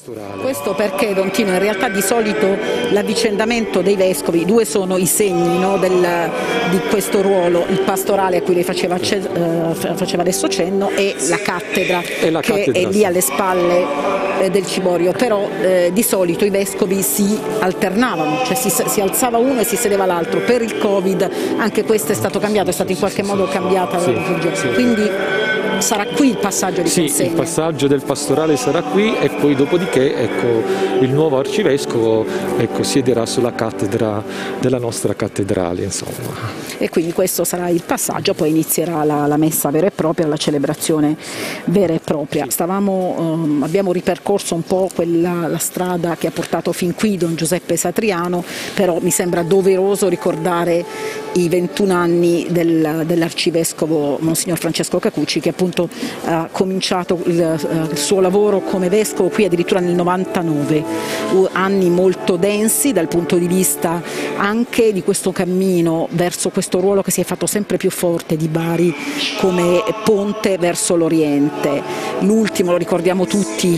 pastorale. Questo perché, Don Tino, in realtà di solito l'avvicendamento dei vescovi, due sono i segni, no, di questo ruolo, il pastorale a cui lei faceva adesso cenno e la cattedra, che è lì alle spalle del ciborio, però di solito i vescovi si alternavano, cioè si alzava uno e si sedeva l'altro. Per il Covid anche questo è stato cambiato, è stato in qualche modo cambiata la liturgia. Quindi sarà qui il passaggio di consegna. Sì, il passaggio del pastorale sarà qui e poi dopodiché il nuovo arcivescovo siederà sulla cattedra della nostra cattedrale, insomma. E quindi questo sarà il passaggio, poi inizierà la messa vera e propria, la celebrazione vera e propria. Abbiamo ripercorso un po' la strada che ha portato fin qui Don Giuseppe Satriano, però mi sembra doveroso ricordare i 21 anni dell'arcivescovo Monsignor Francesco Cacucci, che appunto ha cominciato il suo lavoro come vescovo qui addirittura nel 99, anni molto densi dal punto di vista anche di questo cammino verso questo ruolo che si è fatto sempre più forte di Bari come ponte verso l'Oriente. L'ultimo, lo ricordiamo tutti,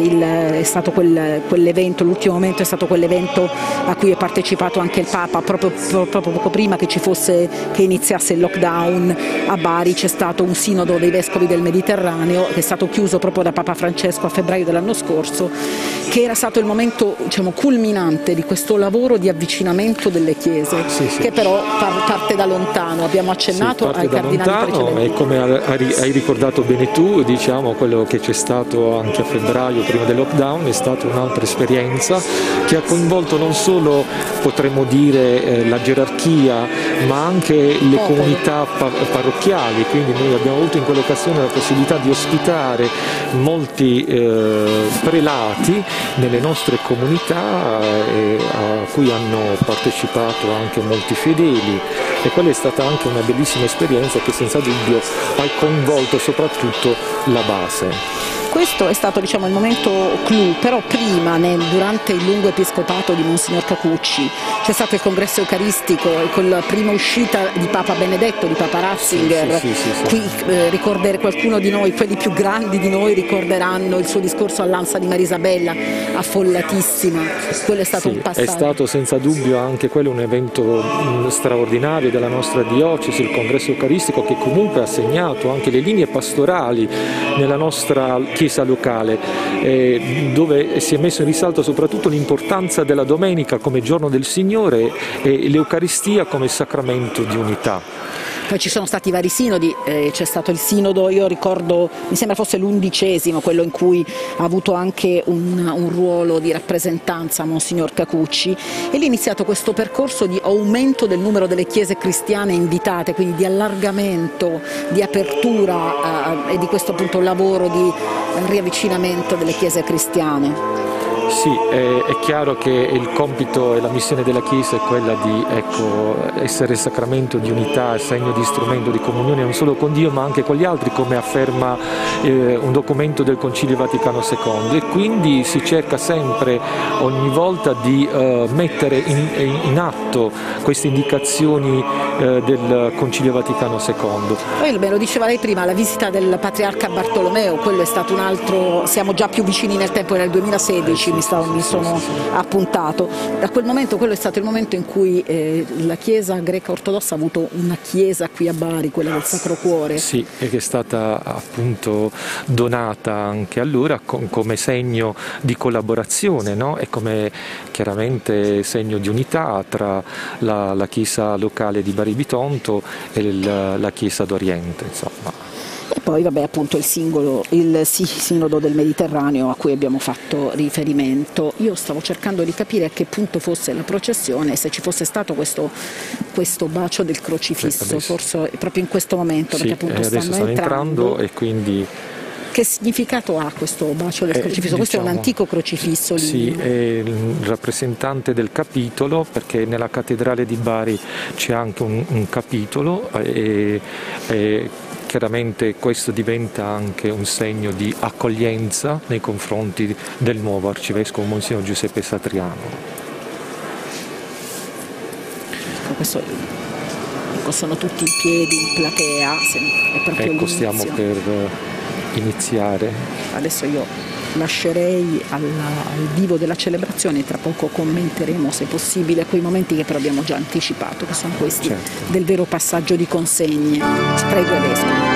è stato quell'evento, l'ultimo momento è stato quell'evento a cui è partecipato anche il Papa proprio poco prima che iniziasse il lockdown. A Bari c'è stato un sinodo dei vescovi del Mediterraneo che è stato chiuso proprio da Papa Francesco a febbraio dell'anno scorso, che era stato il momento, diciamo, culminante di questo lavoro di avvicinamento delle chiese, che però parte da lontano. Abbiamo accennato ai cardinali precedenti. E come hai ricordato bene tu, diciamo, quello che c'è stato anche a febbraio prima del lockdown è stata un'altra esperienza che ha coinvolto non solo, potremmo dire, la gerarchia, ma anche le comunità parrocchiali. Quindi noi abbiamo avuto in quell'occasione la possibilità di ospitare molti prelati nelle nostre comunità a cui hanno partecipato anche molti fedeli, e quella è stata anche una bellissima esperienza che senza dubbio ha coinvolto soprattutto la base. Questo è stato, diciamo, il momento clou, però prima, durante il lungo episcopato di Monsignor Cacucci, c'è stato il congresso eucaristico con la prima uscita di Papa Benedetto, di Papa Ratzinger. Qui qualcuno di noi, quelli più grandi di noi, ricorderanno il suo discorso all'Ansa di Marisabella, affollatissima. Quello è stato un passaggio. È stato senza dubbio anche quello un evento straordinario della nostra diocesi, il congresso eucaristico, che comunque ha segnato anche le linee pastorali nella nostra chiesa locale, dove si è messo in risalto soprattutto l'importanza della domenica come giorno del Signore e l'Eucaristia come sacramento di unità. Poi ci sono stati vari sinodi, c'è stato il sinodo, io ricordo, mi sembra fosse l'11°, quello in cui ha avuto anche un ruolo di rappresentanza Monsignor Cacucci, e lì è iniziato questo percorso di aumento del numero delle chiese cristiane invitate, quindi di allargamento, di apertura e di questo appunto lavoro di riavvicinamento delle chiese cristiane. Sì, è chiaro che il compito e la missione della Chiesa è quella di essere sacramento di unità, segno di strumento di comunione non solo con Dio ma anche con gli altri, come afferma un documento del Concilio Vaticano II, e quindi si cerca sempre, ogni volta, di mettere in atto queste indicazioni del Concilio Vaticano II. Poi, me lo diceva lei prima, la visita del Patriarca Bartolomeo, quello è stato un altro, siamo già più vicini nel tempo, era il 2016, mi sono appuntato. Da quel momento, quello è stato il momento in cui la Chiesa greca ortodossa ha avuto una chiesa qui a Bari, quella del Sacro Cuore. Sì, e che è stata appunto donata anche allora come segno di collaborazione, no? E come chiaramente segno di unità tra la Chiesa locale di Bari Bitonto e la Chiesa d'Oriente, insomma. E poi appunto il sinodo del Mediterraneo a cui abbiamo fatto riferimento. Io stavo cercando di capire a che punto fosse la processione, se ci fosse stato questo bacio del crocifisso, forse proprio in questo momento, perché appunto stanno entrando e quindi... Che significato ha questo bacio del crocifisso? Questo è un antico crocifisso lì. Sì, è il rappresentante del capitolo, perché nella cattedrale di Bari c'è anche un capitolo e chiaramente questo diventa anche un segno di accoglienza nei confronti del nuovo arcivescovo Monsignor Giuseppe Satriano. Sono tutti in piedi, in platea, è proprio ecco, stiamo per iniziare. Adesso io lascerei al vivo della celebrazione, tra poco commenteremo se possibile quei momenti che però abbiamo già anticipato, che sono questi del vero passaggio di consegne. Prego Vescovo.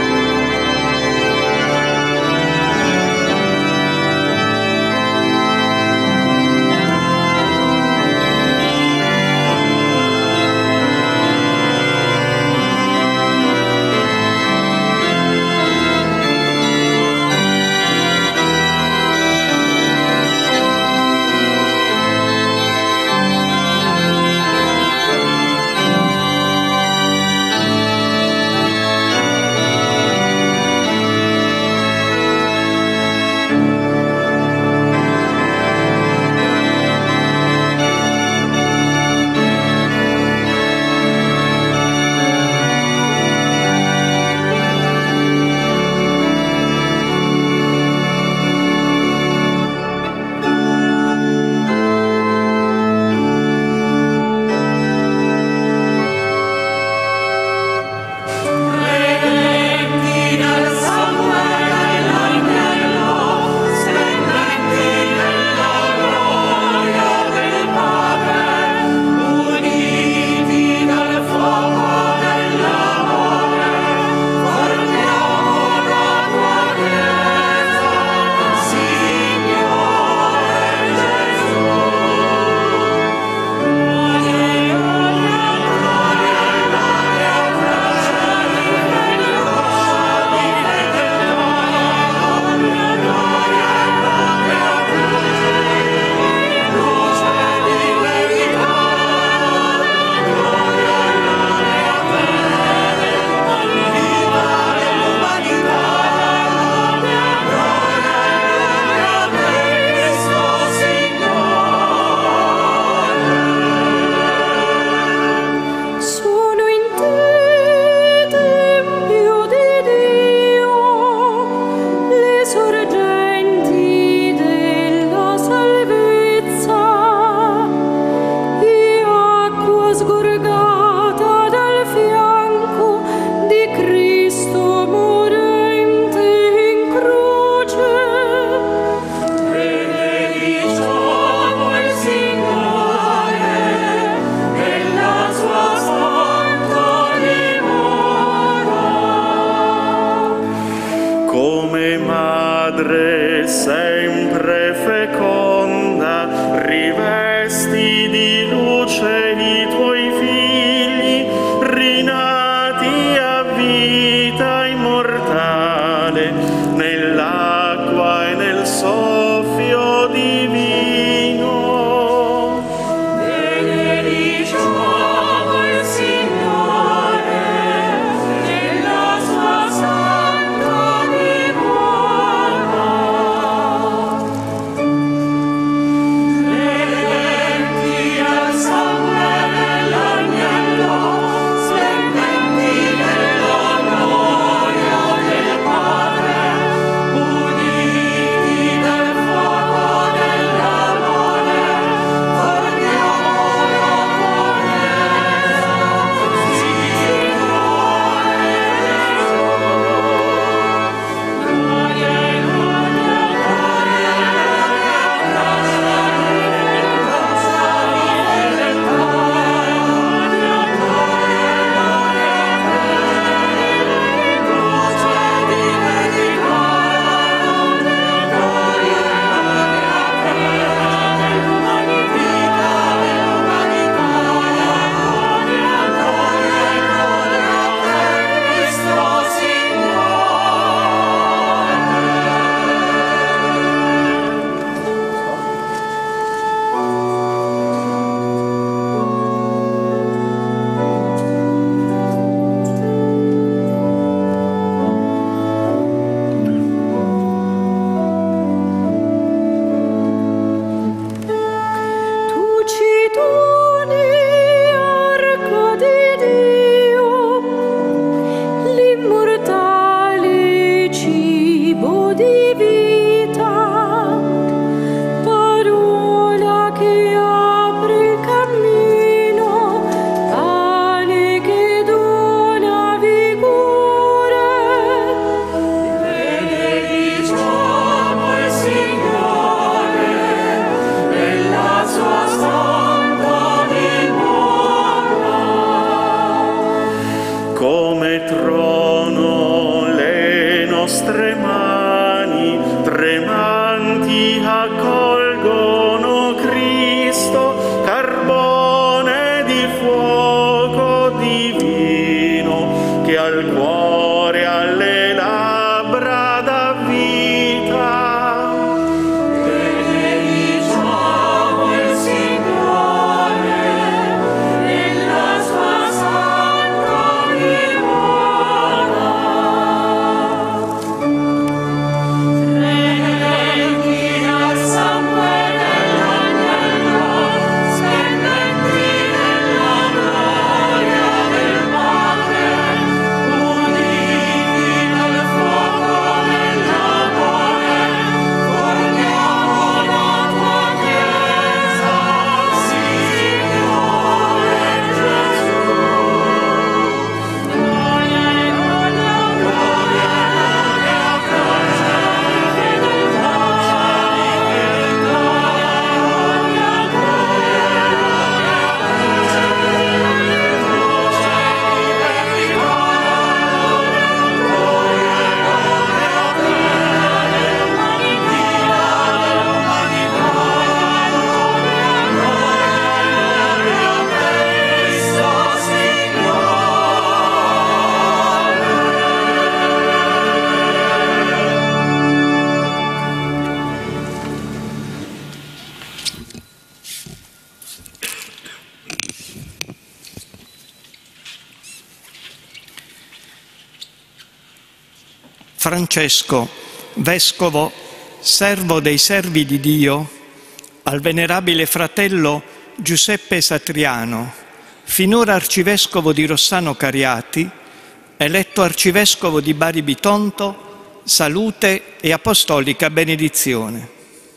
Francesco, vescovo, servo dei servi di Dio, al venerabile fratello Giuseppe Satriano, finora arcivescovo di Rossano Cariati, eletto arcivescovo di Bari Bitonto, salute e apostolica benedizione.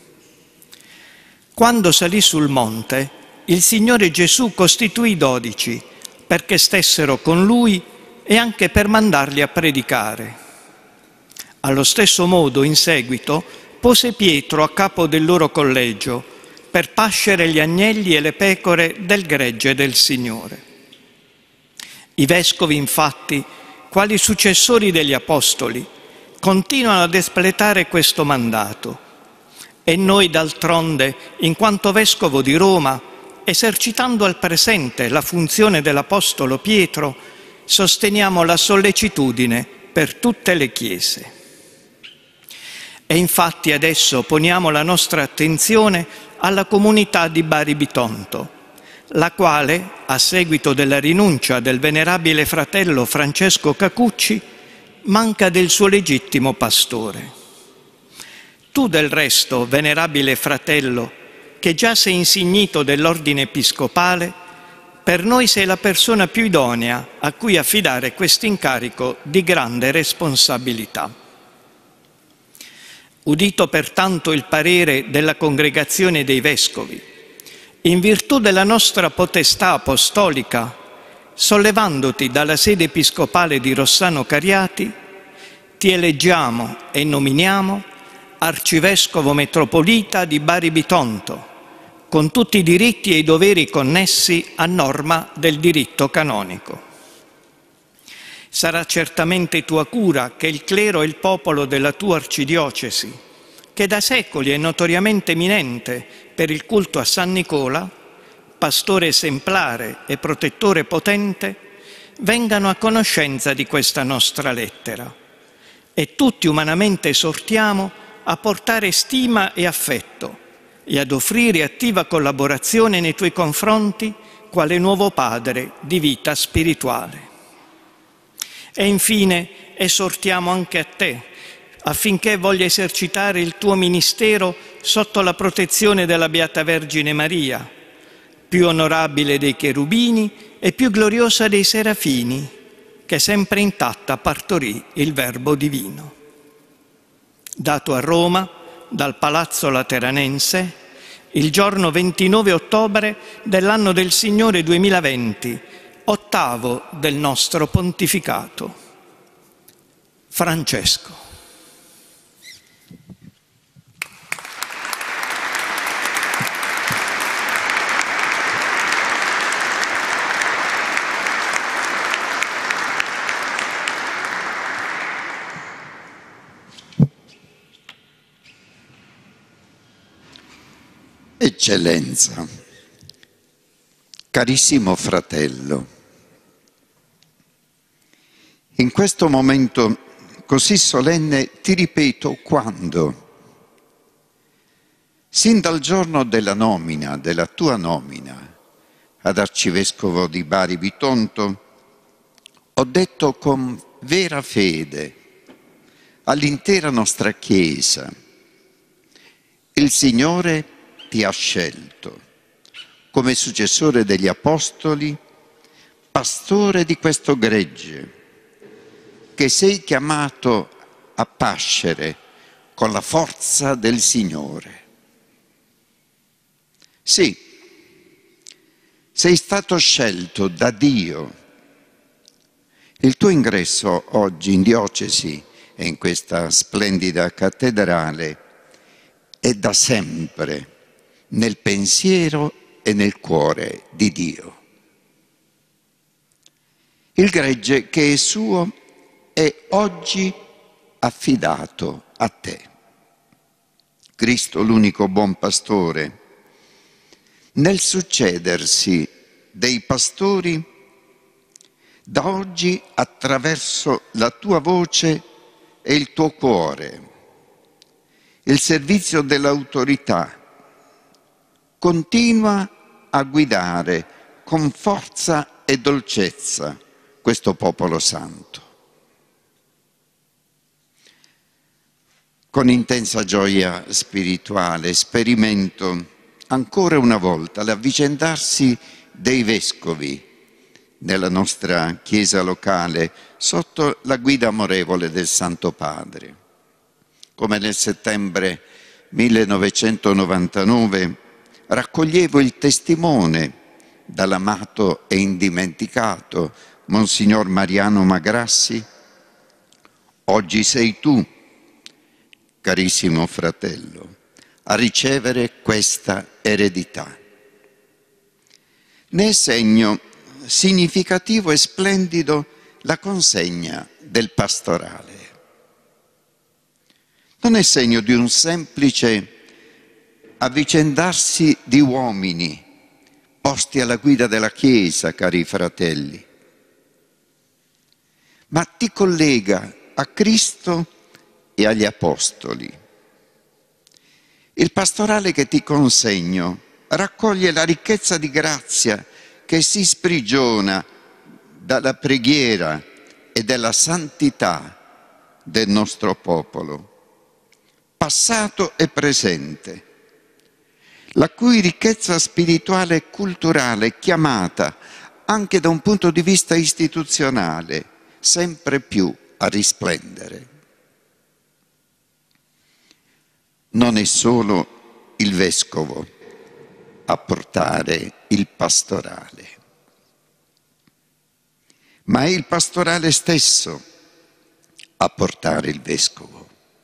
Quando salì sul monte, il Signore Gesù costituì 12 perché stessero con Lui e anche per mandarli a predicare. Allo stesso modo, in seguito, pose Pietro a capo del loro collegio per pascere gli agnelli e le pecore del gregge del Signore. I vescovi, infatti, quali successori degli apostoli, continuano ad espletare questo mandato. E noi, d'altronde, in quanto vescovo di Roma, esercitando al presente la funzione dell'apostolo Pietro, sosteniamo la sollecitudine per tutte le chiese. E infatti adesso poniamo la nostra attenzione alla comunità di Bari Bitonto, la quale, a seguito della rinuncia del venerabile fratello Francesco Cacucci, manca del suo legittimo pastore. Tu del resto, venerabile fratello, che già sei insignito dell'ordine episcopale, per noi sei la persona più idonea a cui affidare questo incarico di grande responsabilità. Udito pertanto il parere della Congregazione dei Vescovi, in virtù della nostra potestà apostolica, sollevandoti dalla sede episcopale di Rossano Cariati, ti eleggiamo e nominiamo Arcivescovo Metropolita di Bari Bitonto, con tutti i diritti e i doveri connessi a norma del diritto canonico. Sarà certamente tua cura che il clero e il popolo della tua arcidiocesi, che da secoli è notoriamente eminente per il culto a San Nicola, pastore esemplare e protettore potente, vengano a conoscenza di questa nostra lettera e tutti umanamente esortiamo a portare stima e affetto e ad offrire attiva collaborazione nei tuoi confronti quale nuovo padre di vita spirituale. E infine esortiamo anche a te affinché voglia esercitare il tuo ministero sotto la protezione della Beata Vergine Maria, più onorabile dei cherubini e più gloriosa dei serafini, che sempre intatta partorì il Verbo divino. Dato a Roma dal Palazzo Lateranense il giorno 29 ottobre dell'anno del Signore 2020, ottavo del nostro pontificato. Francesco. Eccellenza, carissimo fratello, in questo momento così solenne ti ripeto quando, sin dal giorno della nomina, della tua nomina ad Arcivescovo di Bari Bitonto, ho detto con vera fede all'intera nostra Chiesa: il Signore ti ha scelto come successore degli Apostoli, pastore di questo gregge, che sei chiamato a pascere con la forza del Signore. Sì, sei stato scelto da Dio. Il tuo ingresso oggi in diocesi e in questa splendida cattedrale è da sempre nel pensiero e nel cuore di Dio. Il gregge che è suo è oggi affidato a te. Cristo, l'unico buon pastore, nel succedersi dei pastori, da oggi attraverso la tua voce e il tuo cuore, il servizio dell'autorità, continua a guidare con forza e dolcezza questo popolo santo. Con intensa gioia spirituale sperimento ancora una volta l'avvicendarsi dei vescovi nella nostra chiesa locale sotto la guida amorevole del Santo Padre. Come nel settembre 1999 raccoglievo il testimone dall'amato e indimenticato Monsignor Mariano Magrassi: oggi sei tu, carissimo fratello, a ricevere questa eredità. Ne è segno significativo e splendido la consegna del pastorale. Non è segno di un semplice avvicendarsi di uomini posti alla guida della Chiesa, cari fratelli, ma ti collega a Cristo e agli Apostoli. Il pastorale che ti consegno raccoglie la ricchezza di grazia che si sprigiona dalla preghiera e dalla santità del nostro popolo, passato e presente, la cui ricchezza spirituale e culturale è chiamata, anche da un punto di vista istituzionale, sempre più a risplendere. Non è solo il vescovo a portare il pastorale, ma è il pastorale stesso a portare il vescovo.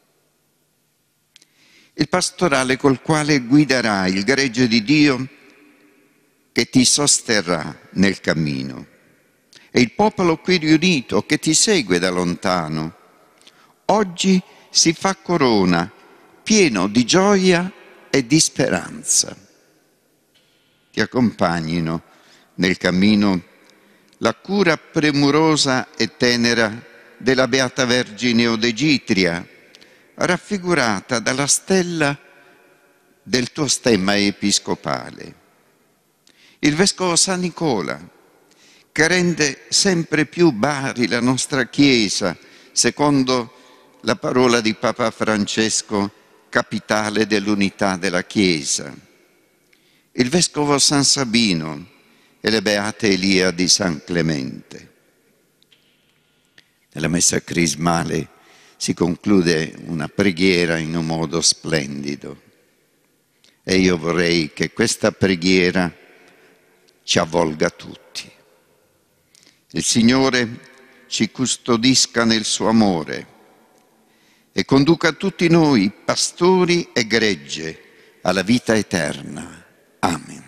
Il pastorale col quale guiderai il gregge di Dio che ti sosterrà nel cammino. E il popolo qui riunito che ti segue da lontano, oggi si fa corona, pieno di gioia e di speranza. Ti accompagnino nel cammino la cura premurosa e tenera della Beata Vergine Odegitria, raffigurata dalla stella del tuo stemma episcopale. Il Vescovo San Nicola, che rende sempre più Bari la nostra Chiesa, secondo la parola di Papa Francesco, capitale dell'unità della Chiesa. Il Vescovo San Sabino e le Beate Elia di San Clemente. Nella messa crismale si conclude una preghiera in un modo splendido e io vorrei che questa preghiera ci avvolga tutti. Il Signore ci custodisca nel suo amore e conduca tutti noi, pastori e gregge, alla vita eterna. Amen.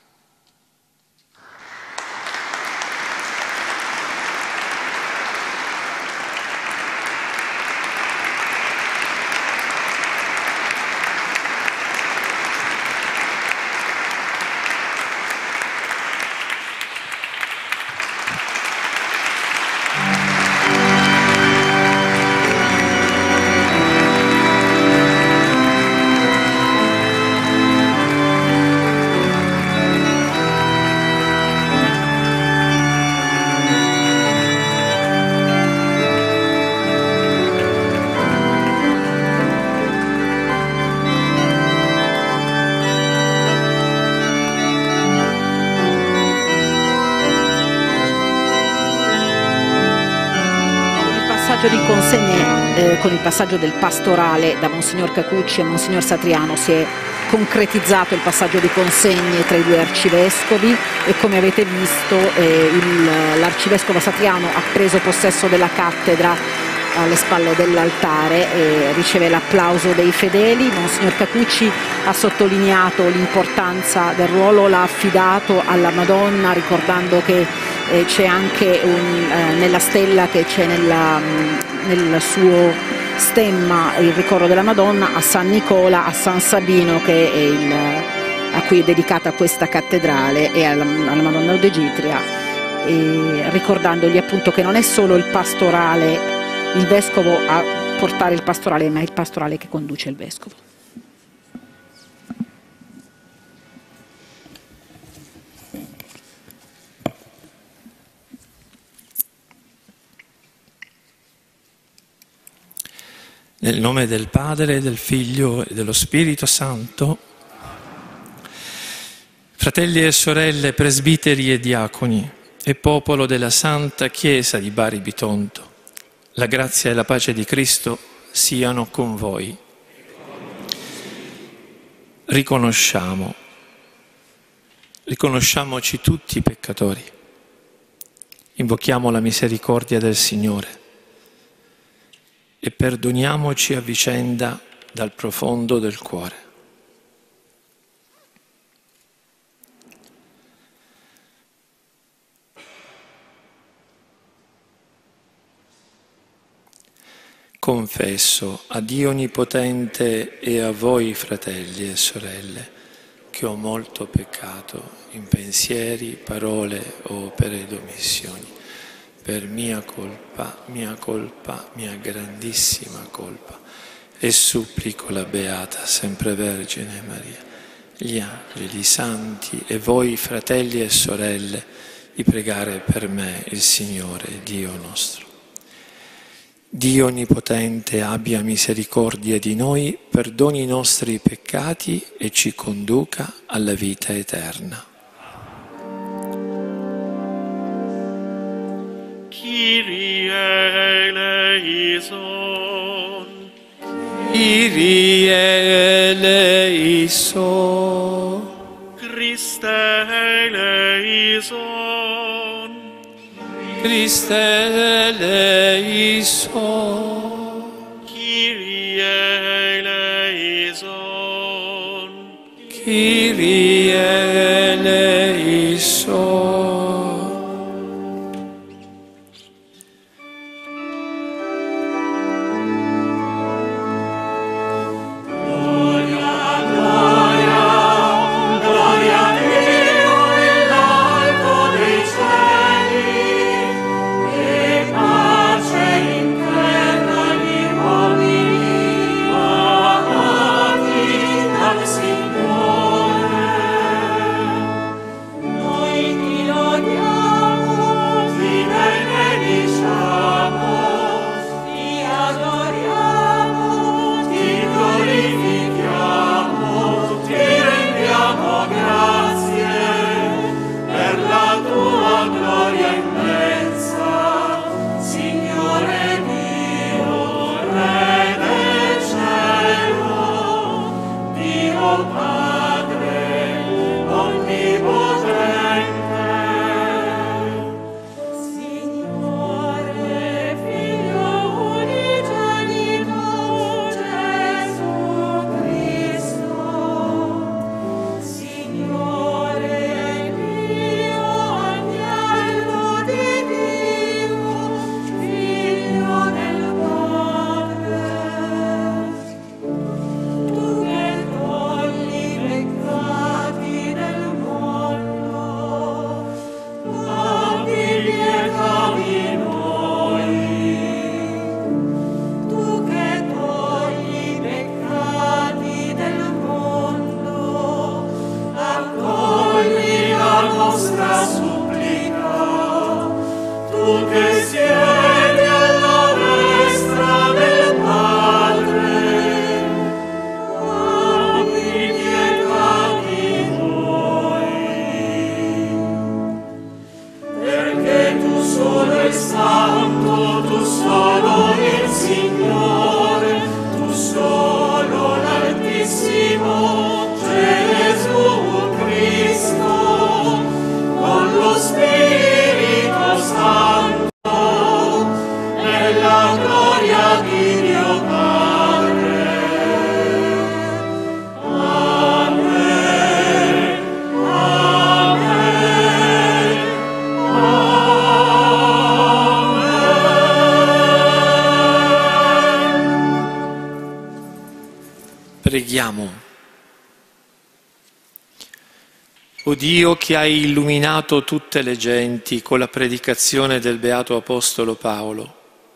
Di consegne, con il passaggio del pastorale da Monsignor Cacucci a Monsignor Satriano si è concretizzato il passaggio di consegne tra i due arcivescovi e come avete visto l'arcivescovo Satriano ha preso possesso della cattedra alle spalle dell'altare e riceve l'applauso dei fedeli. Monsignor Cacucci ha sottolineato l'importanza del ruolo, l'ha affidato alla Madonna, ricordando che c'è anche nella stella che c'è nel suo stemma il ricordo della Madonna, a San Nicola, a San Sabino che è a cui è dedicata questa cattedrale, e alla Madonna Odegitria, ricordandogli appunto che non è solo il pastorale, il vescovo a portare il pastorale, ma è il pastorale che conduce il vescovo. Nel nome del Padre, del Figlio e dello Spirito Santo. Fratelli e sorelle, presbiteri e diaconi e popolo della Santa Chiesa di Bari Bitonto, la grazia e la pace di Cristo siano con voi. Riconosciamoci tutti peccatori. Invochiamo la misericordia del Signore e perdoniamoci a vicenda dal profondo del cuore. Confesso a Dio Onnipotente e a voi, fratelli e sorelle, che ho molto peccato in pensieri, parole, opere ed omissioni. Per mia colpa, mia grandissima colpa, e supplico la Beata Sempre Vergine Maria, gli angeli, i santi e voi fratelli e sorelle, di pregare per me il Signore Dio nostro. Dio Onnipotente abbia misericordia di noi, perdoni i nostri peccati e ci conduca alla vita eterna. Kyrie eleison. Kyrie eleison. Christe eleison. Christe eleison. Kyrie eleison. Kyrie eleison. Preghiamo. O Dio che hai illuminato tutte le genti con la predicazione del Beato Apostolo Paolo,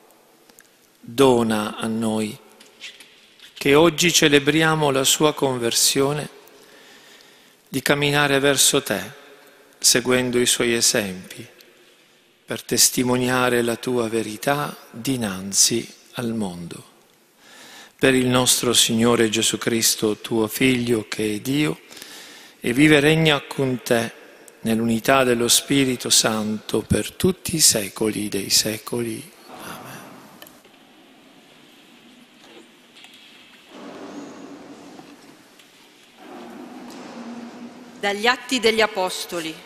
dona a noi, che oggi celebriamo la sua conversione, di camminare verso te, seguendo i suoi esempi, per testimoniare la tua verità dinanzi al mondo. per il nostro Signore Gesù Cristo, tuo Figlio, che è Dio, e vive e regna con te nell'unità dello Spirito Santo per tutti i secoli dei secoli. Amen. Dagli Atti degli Apostoli.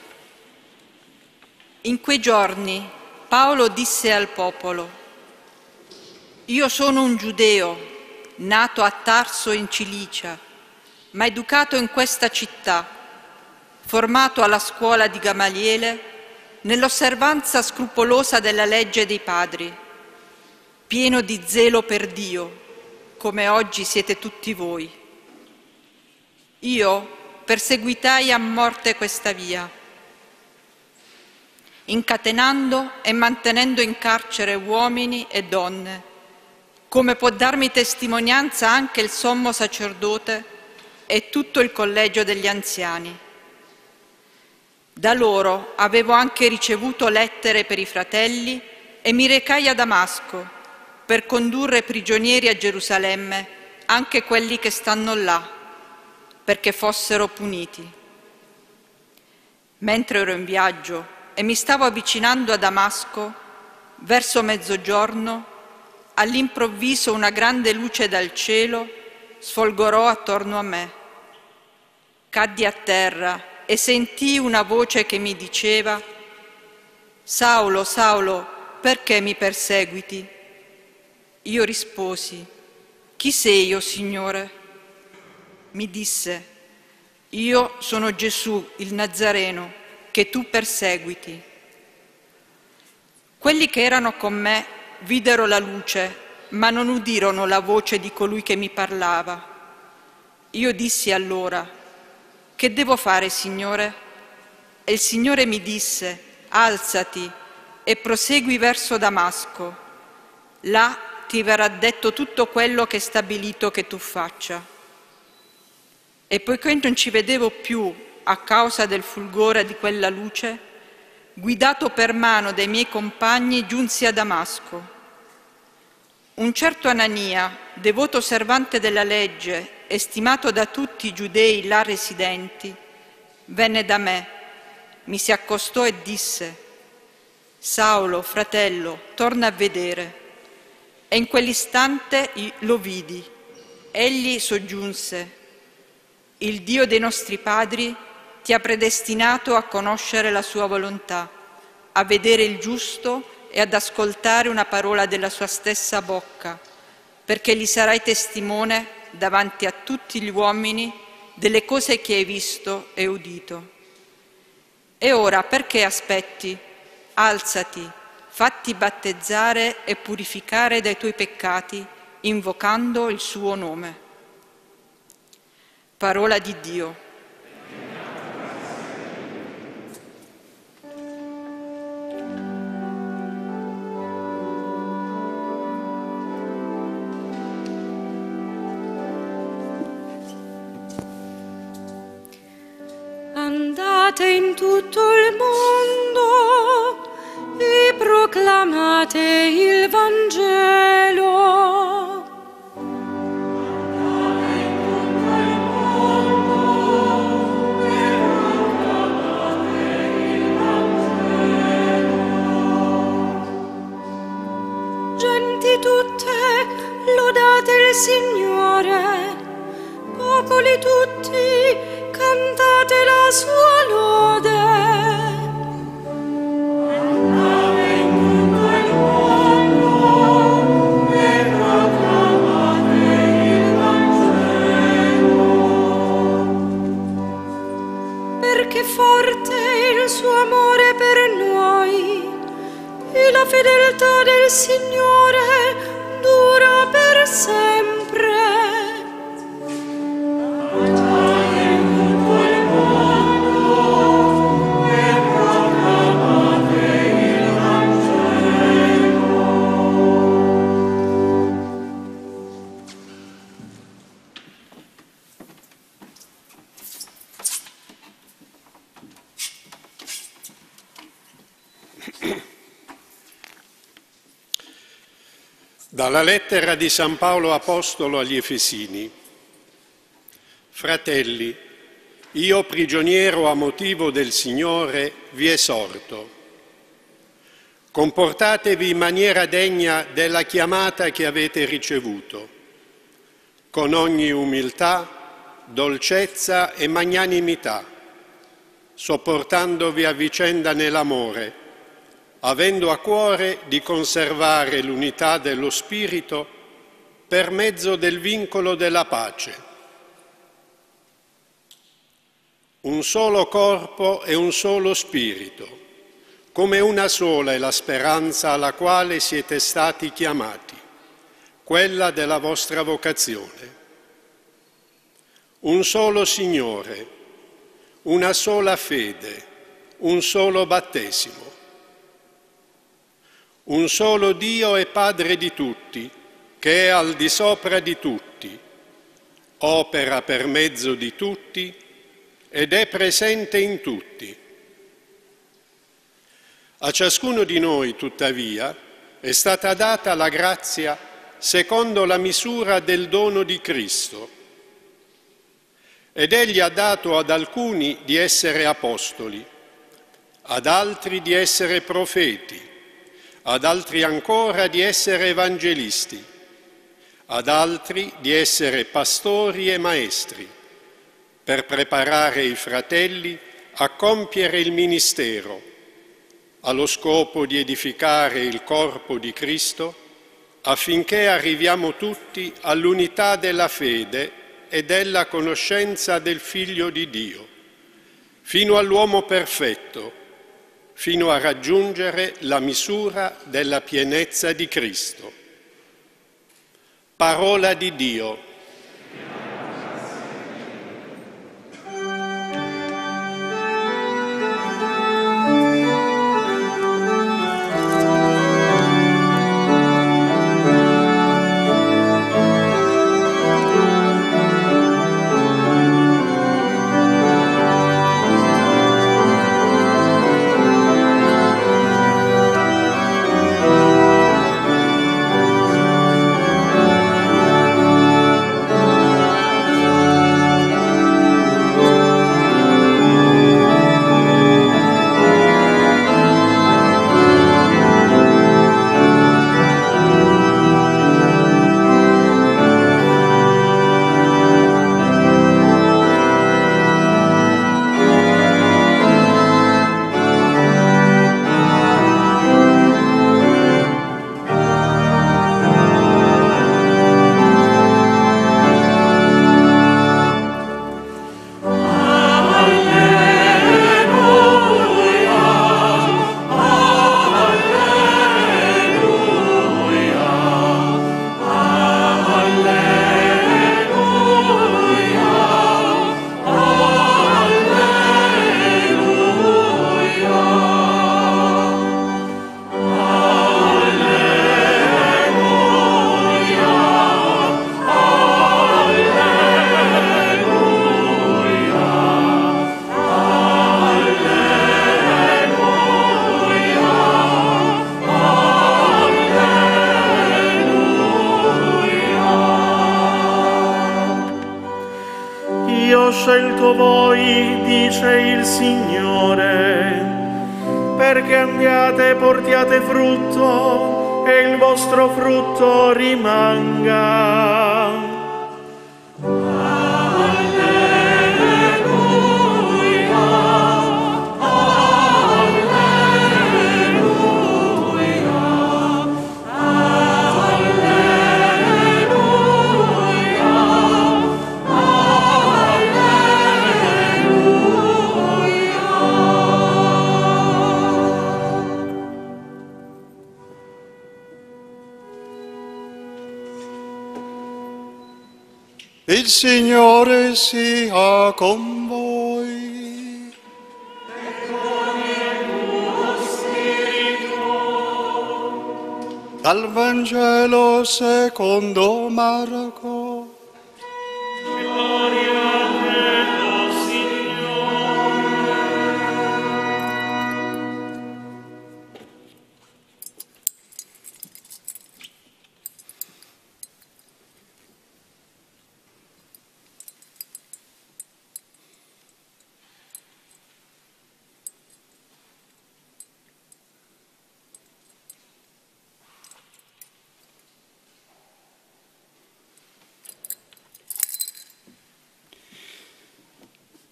In quei giorni Paolo disse al popolo: «Io sono un giudeo, nato a Tarso in Cilicia, ma educato in questa città, formato alla scuola di Gamaliele, nell'osservanza scrupolosa della legge dei padri, pieno di zelo per Dio, come oggi siete tutti voi. Io perseguitai a morte questa via, incatenando e mantenendo in carcere uomini e donne, come può darmi testimonianza anche il sommo sacerdote e tutto il collegio degli anziani. Da loro avevo anche ricevuto lettere per i fratelli e mi recai a Damasco per condurre prigionieri a Gerusalemme anche quelli che stanno là, perché fossero puniti. Mentre ero in viaggio e mi stavo avvicinando a Damasco, verso mezzogiorno, all'improvviso una grande luce dal cielo sfolgorò attorno a me. Caddi a terra e sentii una voce che mi diceva: «Saulo, Saulo, perché mi perseguiti?» Io risposi: «Chi sei, o Signore?» Mi disse: «Io sono Gesù, il Nazareno, che tu perseguiti». Quelli che erano con me videro la luce, ma non udirono la voce di colui che mi parlava. Io dissi allora: «Che devo fare, Signore?» E il Signore mi disse: «Alzati e prosegui verso Damasco. Là ti verrà detto tutto quello che è stabilito che tu faccia». E poiché non ci vedevo più a causa del fulgore di quella luce, guidato per mano dai miei compagni, giunsi a Damasco. Un certo Anania, devoto osservante della legge e stimato da tutti i giudei là residenti, venne da me, mi si accostò e disse: «Saulo, fratello, torna a vedere». E in quell'istante lo vidi. Egli soggiunse: «Il Dio dei nostri padri ti ha predestinato a conoscere la sua volontà, a vedere il giusto e ad ascoltare una parola della sua stessa bocca, perché gli sarai testimone davanti a tutti gli uomini delle cose che hai visto e udito. E ora perché aspetti? Alzati, fatti battezzare e purificare dai tuoi peccati, invocando il suo nome». Parola di Dio. Andate in tutto il mondo e proclamate il Vangelo. Genti tutte, lodate il Signore, popoli tutti, cantate la sua lode. Andate in tutto il mondo e proclamate il Vangelo. Perché forte è il suo amore per noi e la fedeltà del Signore dura per sempre. Dalla lettera di San Paolo Apostolo agli Efesini. Fratelli, io prigioniero a motivo del Signore vi esorto. Comportatevi in maniera degna della chiamata che avete ricevuto, con ogni umiltà, dolcezza e magnanimità, sopportandovi a vicenda nell'amore, avendo a cuore di conservare l'unità dello Spirito per mezzo del vincolo della pace. Un solo corpo e un solo Spirito, come una sola è la speranza alla quale siete stati chiamati, quella della vostra vocazione. Un solo Signore, una sola fede, un solo battesimo. Un solo Dio e Padre di tutti, che è al di sopra di tutti, opera per mezzo di tutti ed è presente in tutti. A ciascuno di noi, tuttavia, è stata data la grazia secondo la misura del dono di Cristo. Ed Egli ha dato ad alcuni di essere apostoli, ad altri di essere profeti, ad altri ancora di essere evangelisti, ad altri di essere pastori e maestri, per preparare i fratelli a compiere il ministero, allo scopo di edificare il corpo di Cristo, affinché arriviamo tutti all'unità della fede e della conoscenza del Figlio di Dio, fino all'uomo perfetto, fino a raggiungere la misura della pienezza di Cristo. Parola di Dio. Scelto voi, dice il Signore, perché andiate e portiate frutto e il vostro frutto rimanga. Il Signore sia con voi. E con il tuo spirito. Dal Vangelo secondo Marco. Gloria a te, Signore.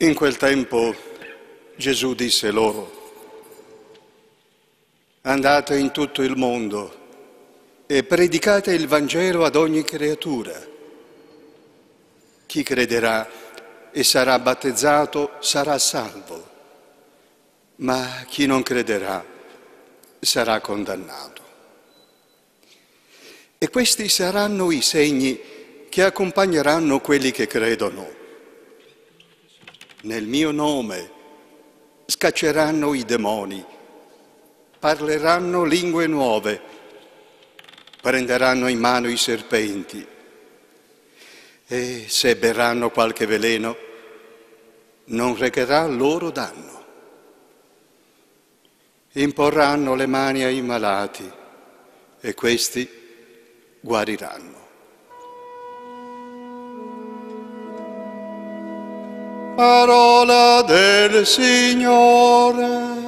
In quel tempo Gesù disse loro: andate in tutto il mondo e predicate il Vangelo ad ogni creatura. Chi crederà e sarà battezzato sarà salvo, ma chi non crederà sarà condannato. E questi saranno i segni che accompagneranno quelli che credono. Nel mio nome scacceranno i demoni, parleranno lingue nuove, prenderanno in mano i serpenti e se berranno qualche veleno non recherà loro danno. Imporranno le mani ai malati e questi guariranno. Parola del Signore.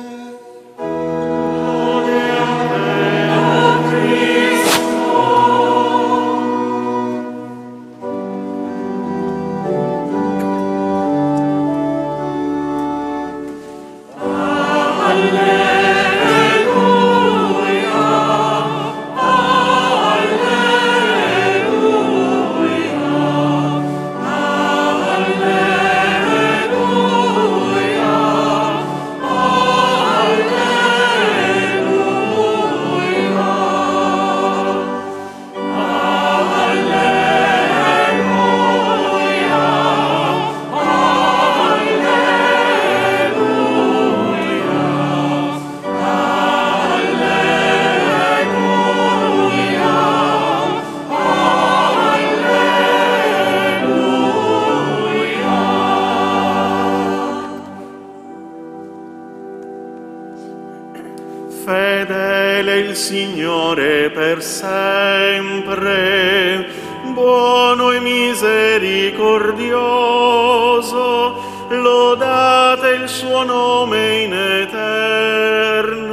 Fedele il Signore per sempre, buono e misericordioso, lodate il suo nome in eterno.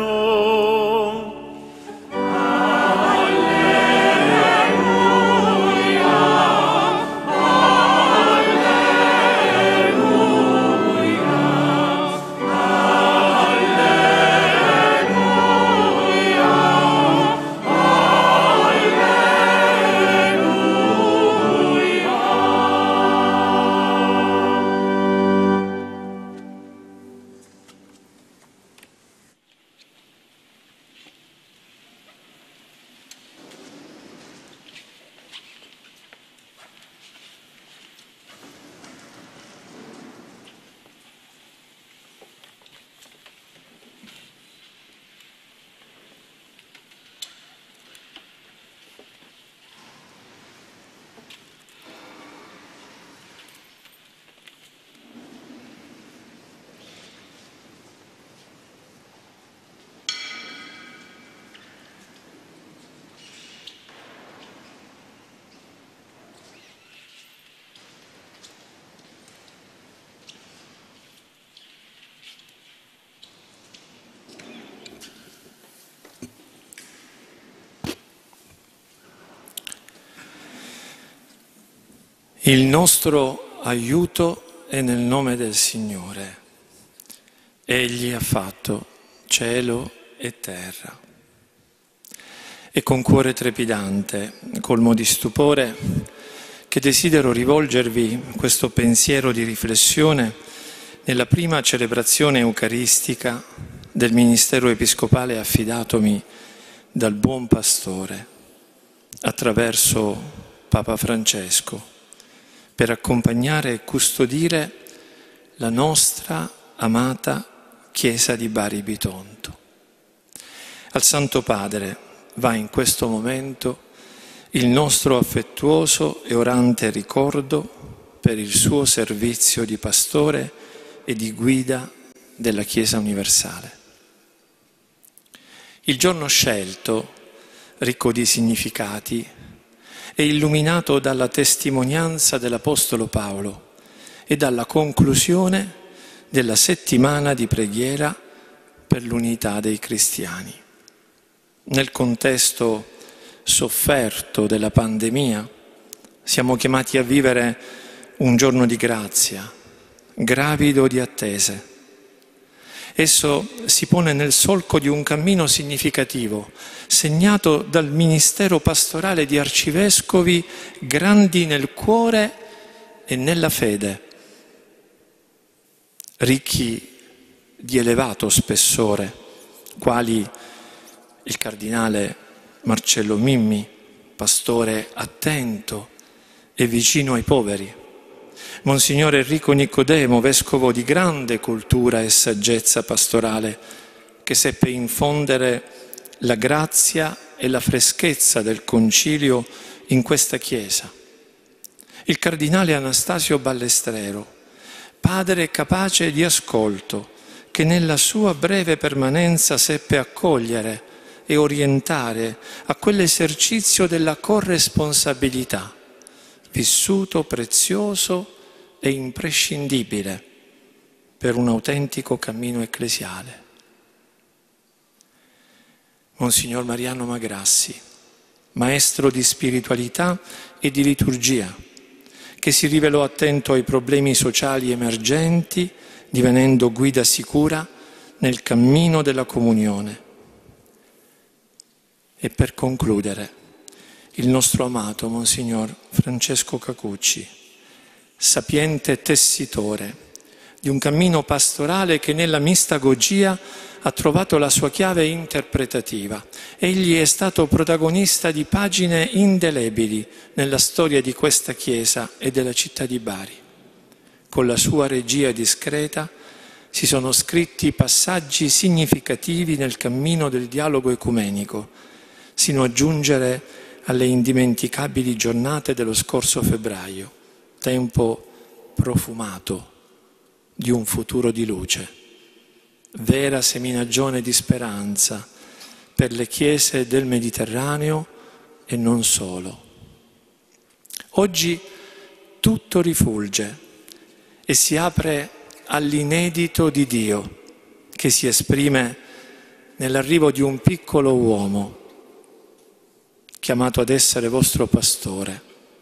Il nostro aiuto è nel nome del Signore. Egli ha fatto cielo e terra. E con cuore trepidante, colmo di stupore, che desidero rivolgervi questo pensiero di riflessione nella prima celebrazione eucaristica del ministero episcopale affidatomi dal buon pastore attraverso Papa Francesco, per accompagnare e custodire la nostra amata Chiesa di Bari Bitonto. Al Santo Padre va in questo momento il nostro affettuoso e orante ricordo per il suo servizio di pastore e di guida della Chiesa universale. Il giorno scelto, ricco di significati, è illuminato dalla testimonianza dell'Apostolo Paolo e dalla conclusione della settimana di preghiera per l'unità dei cristiani. Nel contesto sofferto della pandemia siamo chiamati a vivere un giorno di grazia gravido di attese. Esso si pone nel solco di un cammino significativo, segnato dal ministero pastorale di arcivescovi grandi nel cuore e nella fede, ricchi di elevato spessore, quali il cardinale Marcello Mimmi, pastore attento e vicino ai poveri, Monsignor Enrico Nicodemo, vescovo di grande cultura e saggezza pastorale, che seppe infondere la grazia e la freschezza del concilio in questa Chiesa. Il cardinale Anastasio Ballestrero, padre capace di ascolto, che nella sua breve permanenza seppe accogliere e orientare a quell'esercizio della corresponsabilità, vissuto prezioso e imprescindibile per un autentico cammino ecclesiale. Monsignor Mariano Magrassi, maestro di spiritualità e di liturgia, che si rivelò attento ai problemi sociali emergenti, divenendo guida sicura nel cammino della comunione. E per concludere, il nostro amato Monsignor Francesco Cacucci, sapiente tessitore di un cammino pastorale che nella mistagogia ha trovato la sua chiave interpretativa. Egli è stato protagonista di pagine indelebili nella storia di questa Chiesa e della città di Bari. Con la sua regia discreta si sono scritti passaggi significativi nel cammino del dialogo ecumenico, sino a giungere alle indimenticabili giornate dello scorso febbraio, tempo profumato di un futuro di luce, vera seminagione di speranza per le chiese del Mediterraneo e non solo. Oggi tutto rifulge e si apre all'inedito di Dio, che si esprime nell'arrivo di un piccolo uomo chiamato ad essere vostro pastore,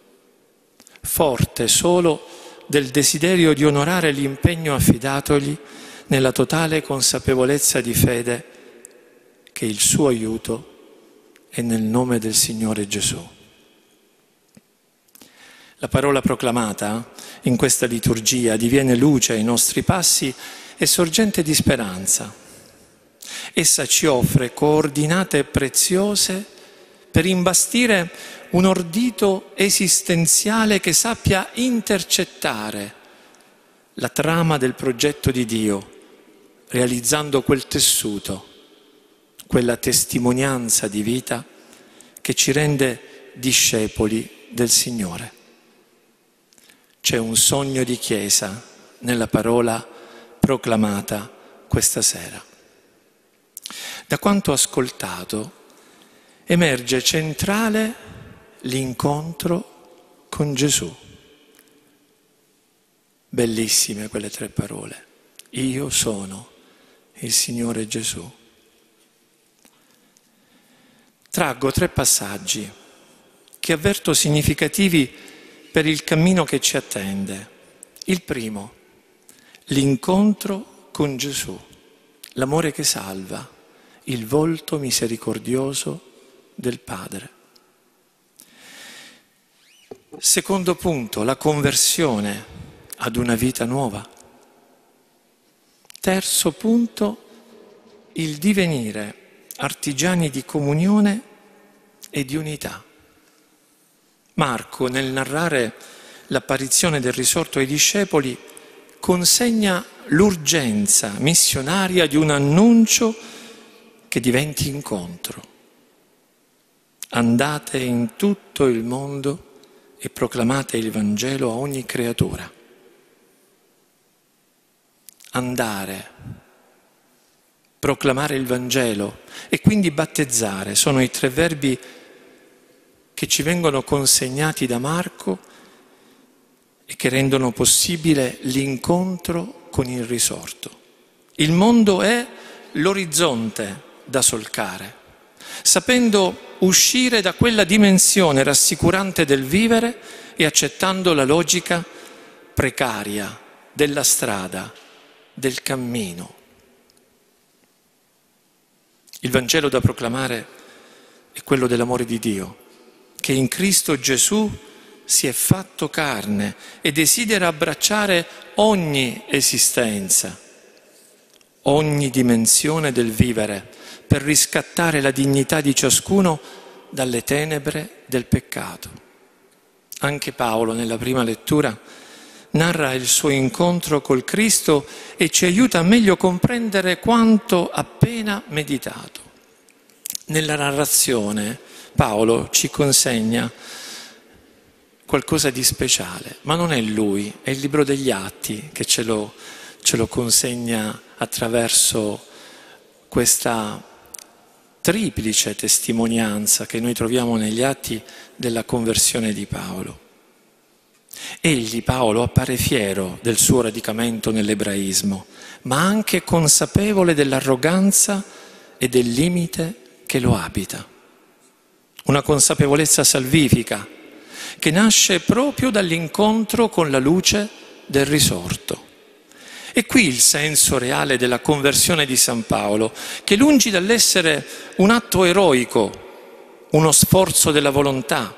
forte solo del desiderio di onorare l'impegno affidatogli nella totale consapevolezza di fede che il suo aiuto è nel nome del Signore Gesù. La parola proclamata in questa liturgia diviene luce ai nostri passi e sorgente di speranza. Essa ci offre coordinate preziose per imbastire un ordito esistenziale che sappia intercettare la trama del progetto di Dio, realizzando quel tessuto, quella testimonianza di vita che ci rende discepoli del Signore. C'è un sogno di Chiesa nella parola proclamata questa sera. Da quanto ascoltato emerge centrale l'incontro con Gesù. Bellissime quelle tre parole. Io sono il Signore Gesù. Traggo tre passaggi che avverto significativi per il cammino che ci attende. Il primo, l'incontro con Gesù, l'amore che salva, il volto misericordioso del Padre. Secondo punto, la conversione ad una vita nuova. Terzo punto, il divenire artigiani di comunione e di unità. Marco, nel narrare l'apparizione del risorto ai discepoli, consegna l'urgenza missionaria di un annuncio che diventi incontro. Andate in tutto il mondo e proclamate il Vangelo a ogni creatura. Andare, proclamare il Vangelo e quindi battezzare sono i tre verbi che ci vengono consegnati da Marco e che rendono possibile l'incontro con il risorto. Il mondo è l'orizzonte da solcare, sapendo uscire da quella dimensione rassicurante del vivere e accettando la logica precaria della strada, del cammino. Il Vangelo da proclamare è quello dell'amore di Dio, che in Cristo Gesù si è fatto carne e desidera abbracciare ogni esistenza, ogni dimensione del vivere, per riscattare la dignità di ciascuno dalle tenebre del peccato. Anche Paolo, nella prima lettura, narra il suo incontro col Cristo e ci aiuta a meglio comprendere quanto appena meditato. Nella narrazione Paolo ci consegna qualcosa di speciale, ma non è lui, è il libro degli Atti che ce lo consegna attraverso questa triplice testimonianza che noi troviamo negli atti della conversione di Paolo. Egli, Paolo, appare fiero del suo radicamento nell'ebraismo, ma anche consapevole dell'arroganza e del limite che lo abita. Una consapevolezza salvifica che nasce proprio dall'incontro con la luce del risorto. E qui il senso reale della conversione di San Paolo, che lungi dall'essere un atto eroico, uno sforzo della volontà,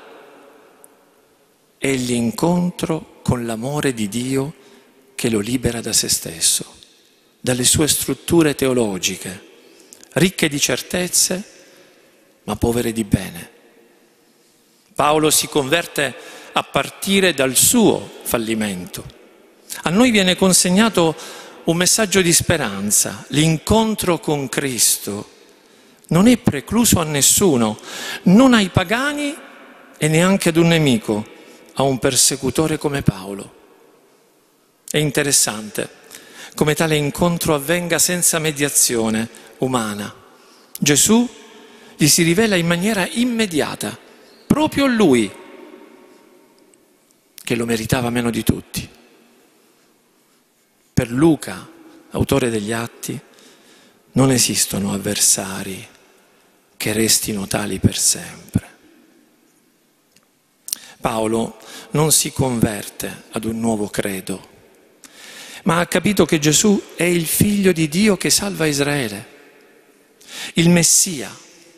è l'incontro con l'amore di Dio che lo libera da se stesso, dalle sue strutture teologiche, ricche di certezze, ma povere di bene. Paolo si converte a partire dal suo fallimento. A noi viene consegnato un messaggio di speranza. L'incontro con Cristo non è precluso a nessuno, non ai pagani e neanche ad un nemico, a un persecutore come Paolo. È interessante come tale incontro avvenga senza mediazione umana. Gesù gli si rivela in maniera immediata, proprio a lui, che lo meritava meno di tutti. Per Luca, autore degli Atti, non esistono avversari che restino tali per sempre. Paolo non si converte ad un nuovo credo, ma ha capito che Gesù è il Figlio di Dio che salva Israele, il Messia.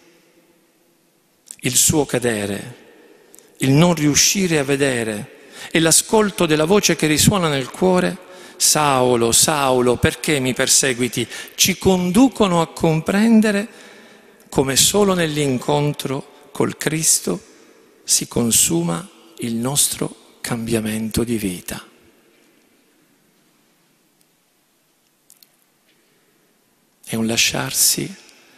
Il suo cadere, il non riuscire a vedere e l'ascolto della voce che risuona nel cuore: Saulo, Saulo, perché mi perseguiti? Ci conducono a comprendere come solo nell'incontro col Cristo si consuma il nostro cambiamento di vita. È un lasciarsi,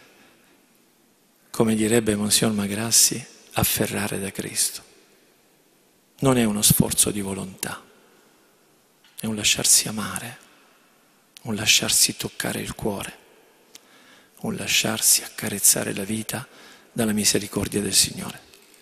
come direbbe Monsignor Magrassi, afferrare da Cristo. Non è uno sforzo di volontà, è un lasciarsi amare, un lasciarsi toccare il cuore, un lasciarsi accarezzare la vita dalla misericordia del Signore.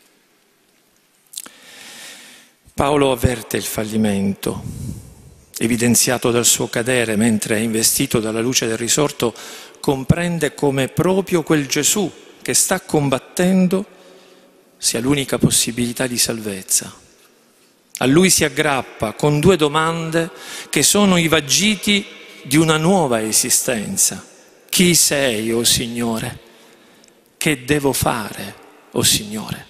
Paolo avverte il fallimento, evidenziato dal suo cadere, mentre è investito dalla luce del risorto, comprende come proprio quel Gesù che sta combattendo sia l'unica possibilità di salvezza. A lui si aggrappa con due domande che sono i vagiti di una nuova esistenza. Chi sei, o Signore? Che devo fare, o Signore?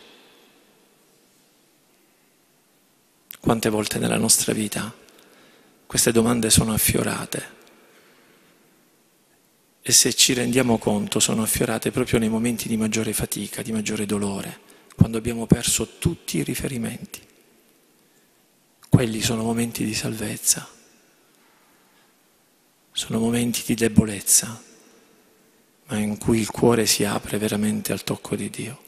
Quante volte nella nostra vita queste domande sono affiorate e, se ci rendiamo conto, sono affiorate proprio nei momenti di maggiore fatica, di maggiore dolore, quando abbiamo perso tutti i riferimenti. Quelli sono momenti di salvezza, sono momenti di debolezza, ma in cui il cuore si apre veramente al tocco di Dio.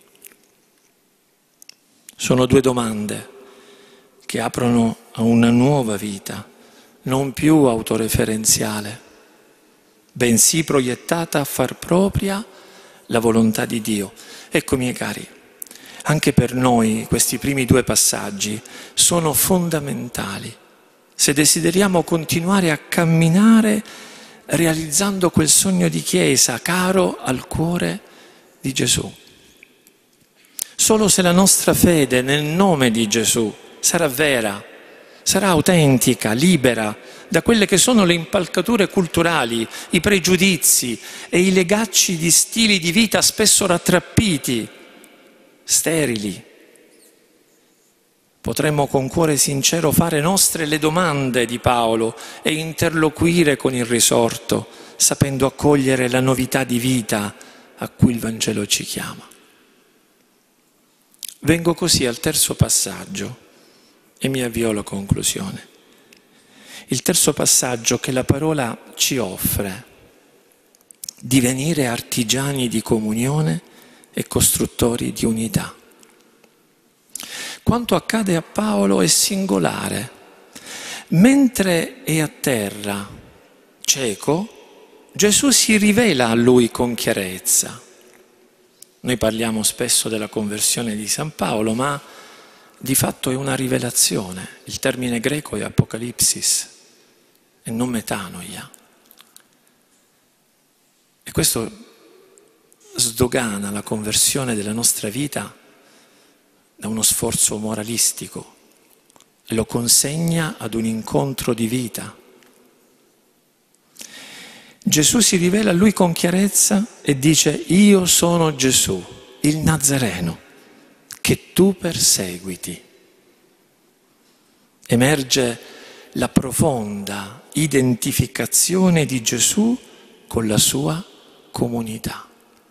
Sono due domande che aprono a una nuova vita, non più autoreferenziale, bensì proiettata a far propria la volontà di Dio. Ecco, miei cari, anche per noi questi primi due passaggi sono fondamentali se desideriamo continuare a camminare realizzando quel sogno di Chiesa caro al cuore di Gesù. Solo se la nostra fede nel nome di Gesù sarà vera, sarà autentica, libera da quelle che sono le impalcature culturali, i pregiudizi e i legacci di stili di vita spesso rattrappiti, sterili. Potremmo con cuore sincero fare nostre le domande di Paolo e interloquire con il risorto, sapendo accogliere la novità di vita a cui il Vangelo ci chiama. Vengo così al terzo passaggio e mi avvio alla conclusione. Il terzo passaggio che la parola ci offre: divenire artigiani di comunione e costruttori di unità. Quanto accade a Paolo è singolare. Mentre è a terra, cieco, Gesù si rivela a lui con chiarezza. Noi parliamo spesso della conversione di San Paolo, ma di fatto è una rivelazione. Il termine greco è apocalipsis e non metanoia. E questo sdogana la conversione della nostra vita da uno sforzo moralistico e lo consegna ad un incontro di vita. Gesù si rivela a lui con chiarezza e dice: io sono Gesù, il Nazareno, che tu perseguiti. Emerge la profonda identificazione di Gesù con la sua comunità.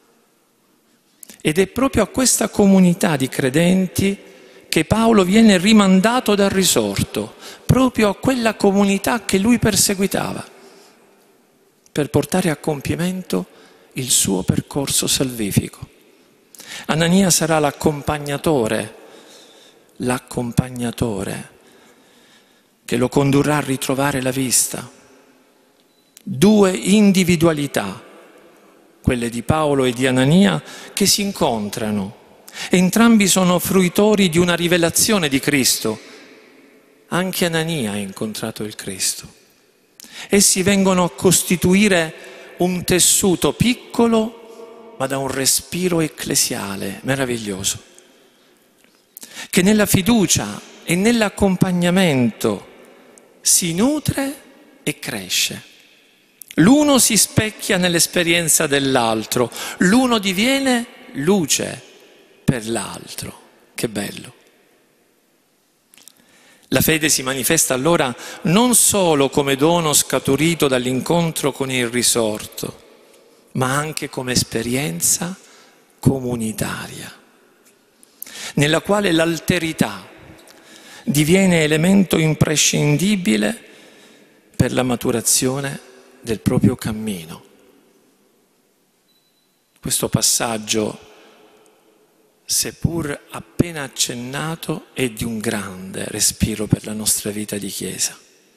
Ed è proprio a questa comunità di credenti che Paolo viene rimandato dal risorto, proprio a quella comunità che lui perseguitava, per portare a compimento il suo percorso salvifico. Anania sarà l'accompagnatore che lo condurrà a ritrovare la vista. Due individualità, quelle di Paolo e di Anania, che si incontrano. Entrambi sono fruitori di una rivelazione di Cristo. Anche Anania ha incontrato il Cristo. Essi vengono a costituire un tessuto piccolo, ma da un respiro ecclesiale meraviglioso, che nella fiducia e nell'accompagnamento si nutre e cresce. L'uno si specchia nell'esperienza dell'altro, l'uno diviene luce per l'altro. Che bello! La fede si manifesta allora non solo come dono scaturito dall'incontro con il risorto, ma anche come esperienza comunitaria, nella quale l'alterità diviene elemento imprescindibile per la maturazione del proprio cammino. Questo passaggio, seppur appena accennato, è di un grande respiro per la nostra vita di Chiesa.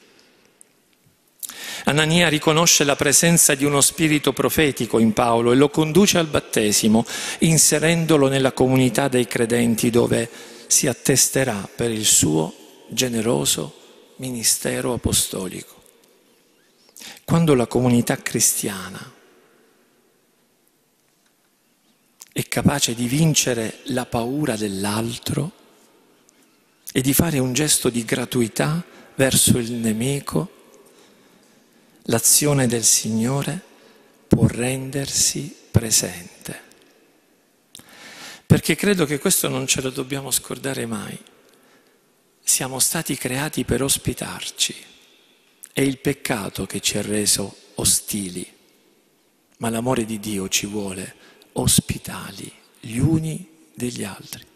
Anania riconosce la presenza di uno spirito profetico in Paolo e lo conduce al battesimo, inserendolo nella comunità dei credenti dove si attesterà per il suo generoso ministero apostolico. Quando la comunità cristiana è capace di vincere la paura dell'altro e di fare un gesto di gratuità verso il nemico, l'azione del Signore può rendersi presente. Perché credo che questo non ce lo dobbiamo scordare mai. Siamo stati creati per ospitarci. È il peccato che ci ha reso ostili, ma l'amore di Dio ci vuole ospitali gli uni degli altri.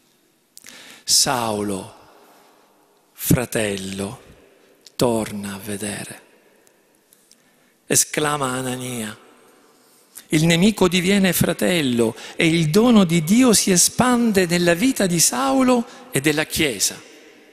Saulo, fratello, torna a vedere. Esclama Anania. Il nemico diviene fratello e il dono di Dio si espande nella vita di Saulo e della Chiesa.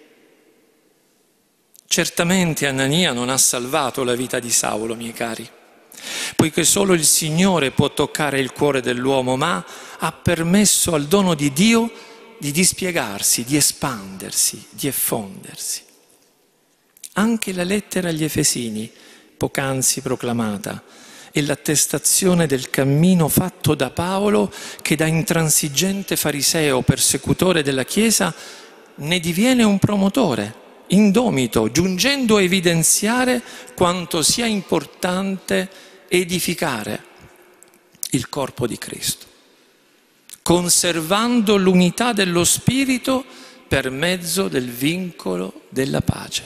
Certamente Anania non ha salvato la vita di Saulo, miei cari, poiché solo il Signore può toccare il cuore dell'uomo, ma ha permesso al dono di Dio di dispiegarsi, di espandersi, di effondersi. Anche la lettera agli Efesini, poc'anzi proclamata, è l'attestazione del cammino fatto da Paolo che da intransigente fariseo, persecutore della Chiesa, ne diviene un promotore, indomito, giungendo a evidenziare quanto sia importante edificare il corpo di Cristo, conservando l'unità dello Spirito per mezzo del vincolo della pace.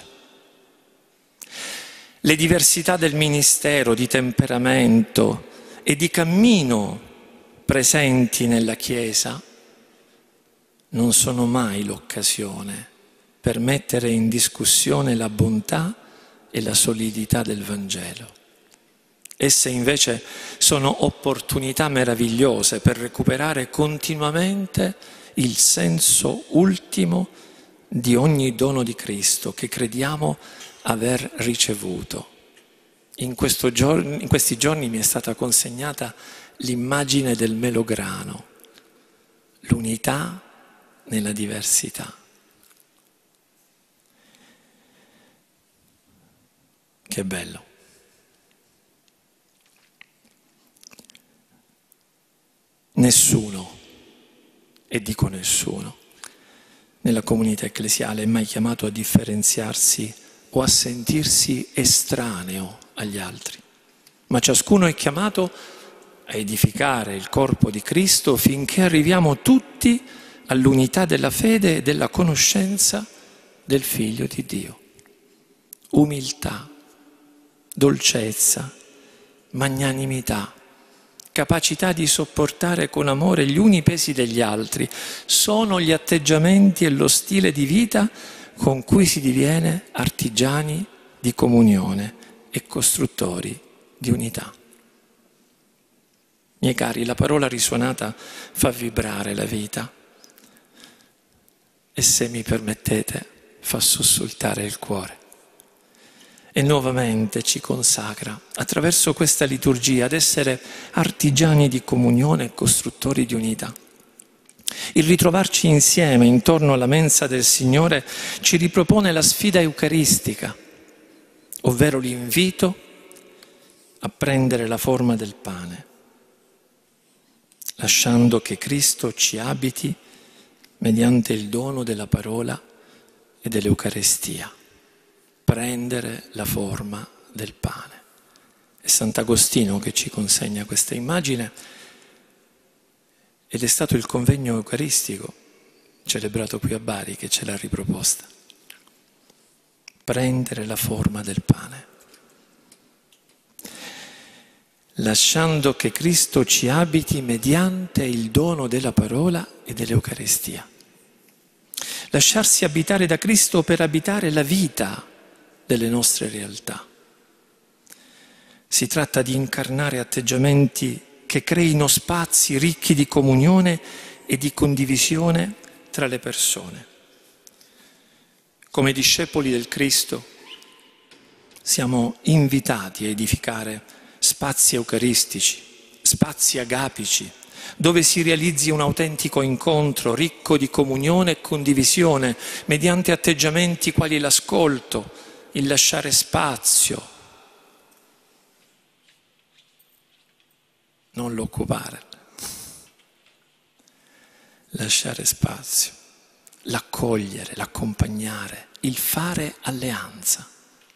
Le diversità del ministero, di temperamento e di cammino presenti nella Chiesa non sono mai l'occasione per mettere in discussione la bontà e la solidità del Vangelo. Esse invece sono opportunità meravigliose per recuperare continuamente il senso ultimo di ogni dono di Cristo che crediamo aver ricevuto. In questi giorni mi è stata consegnata l'immagine del melograno, l'unità nella diversità. Che bello. Nessuno, e dico nessuno, nella comunità ecclesiale è mai chiamato a differenziarsi o a sentirsi estraneo agli altri, ma ciascuno è chiamato a edificare il corpo di Cristo finché arriviamo tutti all'unità della fede e della conoscenza del Figlio di Dio. Umiltà, dolcezza, magnanimità, capacità di sopportare con amore gli uni i pesi degli altri, sono gli atteggiamenti e lo stile di vita con cui si diviene artigiani di comunione e costruttori di unità. Miei cari, la parola risuonata fa vibrare la vita e, se mi permettete, fa sussultare il cuore. E nuovamente ci consacra, attraverso questa liturgia, ad essere artigiani di comunione e costruttori di unità. Il ritrovarci insieme intorno alla mensa del Signore ci ripropone la sfida eucaristica, ovvero l'invito a prendere la forma del pane, lasciando che Cristo ci abiti mediante il dono della parola e dell'Eucaristia. Prendere la forma del pane. È Sant'Agostino che ci consegna questa immagine ed è stato il convegno eucaristico celebrato qui a Bari che ce l'ha riproposta. Prendere la forma del pane. Lasciando che Cristo ci abiti mediante il dono della parola e dell'Eucaristia. Lasciarsi abitare da Cristo per abitare la vita delle nostre realtà. Si tratta di incarnare atteggiamenti che creino spazi ricchi di comunione e di condivisione tra le persone. Come discepoli del Cristo siamo invitati a edificare spazi eucaristici, spazi agapici, dove si realizzi un autentico incontro ricco di comunione e condivisione mediante atteggiamenti quali l'ascolto, il lasciare spazio, non l'occupare, lasciare spazio, l'accogliere, l'accompagnare, il fare alleanza.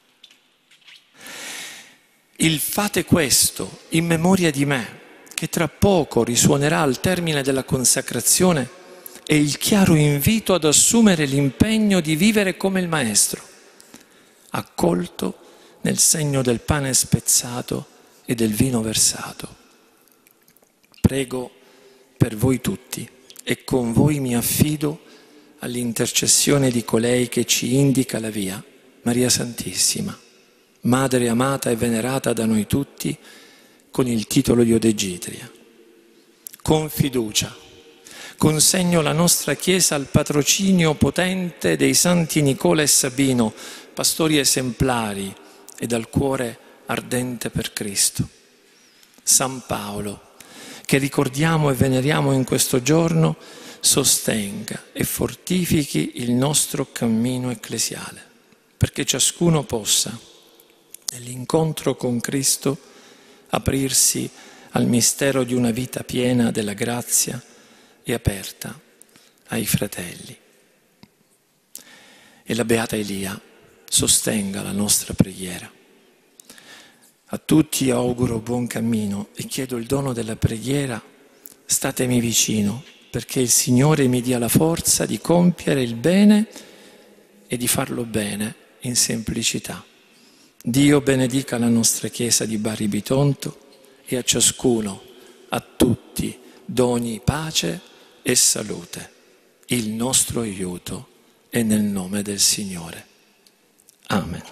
Il fate questo in memoria di me, che tra poco risuonerà al termine della consacrazione, è il chiaro invito ad assumere l'impegno di vivere come il Maestro, accolto nel segno del pane spezzato e del vino versato. Prego per voi tutti e con voi mi affido all'intercessione di colei che ci indica la via, Maria Santissima, Madre amata e venerata da noi tutti con il titolo di Odegitria. Con fiducia consegno la nostra Chiesa al patrocinio potente dei Santi Nicola e Sabino, pastori esemplari e dal cuore ardente per Cristo. San Paolo, che ricordiamo e veneriamo in questo giorno, sostenga e fortifichi il nostro cammino ecclesiale, perché ciascuno possa, nell'incontro con Cristo, aprirsi al mistero di una vita piena della grazia e aperta ai fratelli. e la Beata Elia sostenga la nostra preghiera. A tutti auguro buon cammino e chiedo il dono della preghiera. Statemi vicino perché il Signore mi dia la forza di compiere il bene e di farlo bene in semplicità. Dio benedica la nostra Chiesa di Bari Bitonto e a ciascuno, a tutti, doni pace e salute. Il nostro aiuto è nel nome del Signore. Amen.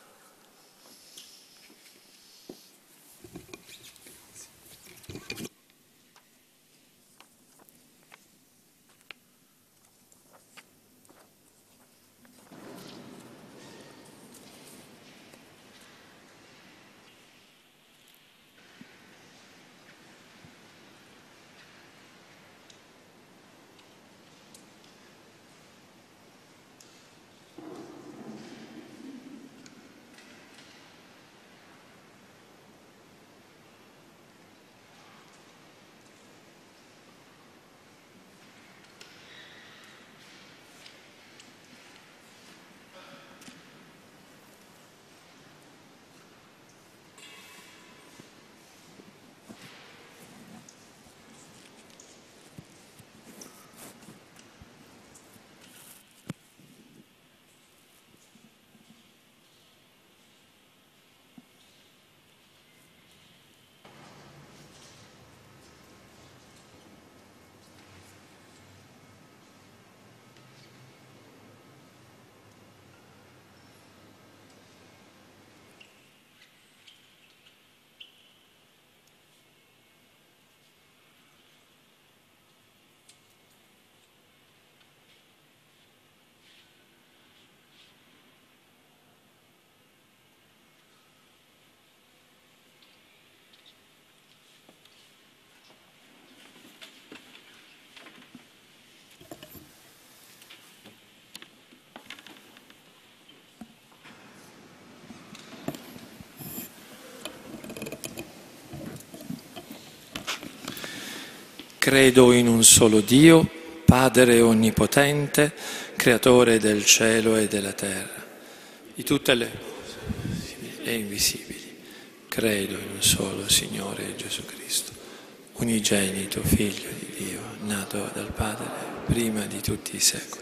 Credo in un solo Dio, Padre onnipotente, creatore del cielo e della terra, di tutte le cose visibili e invisibili. Credo in un solo Signore Gesù Cristo, unigenito Figlio di Dio, nato dal Padre prima di tutti i secoli.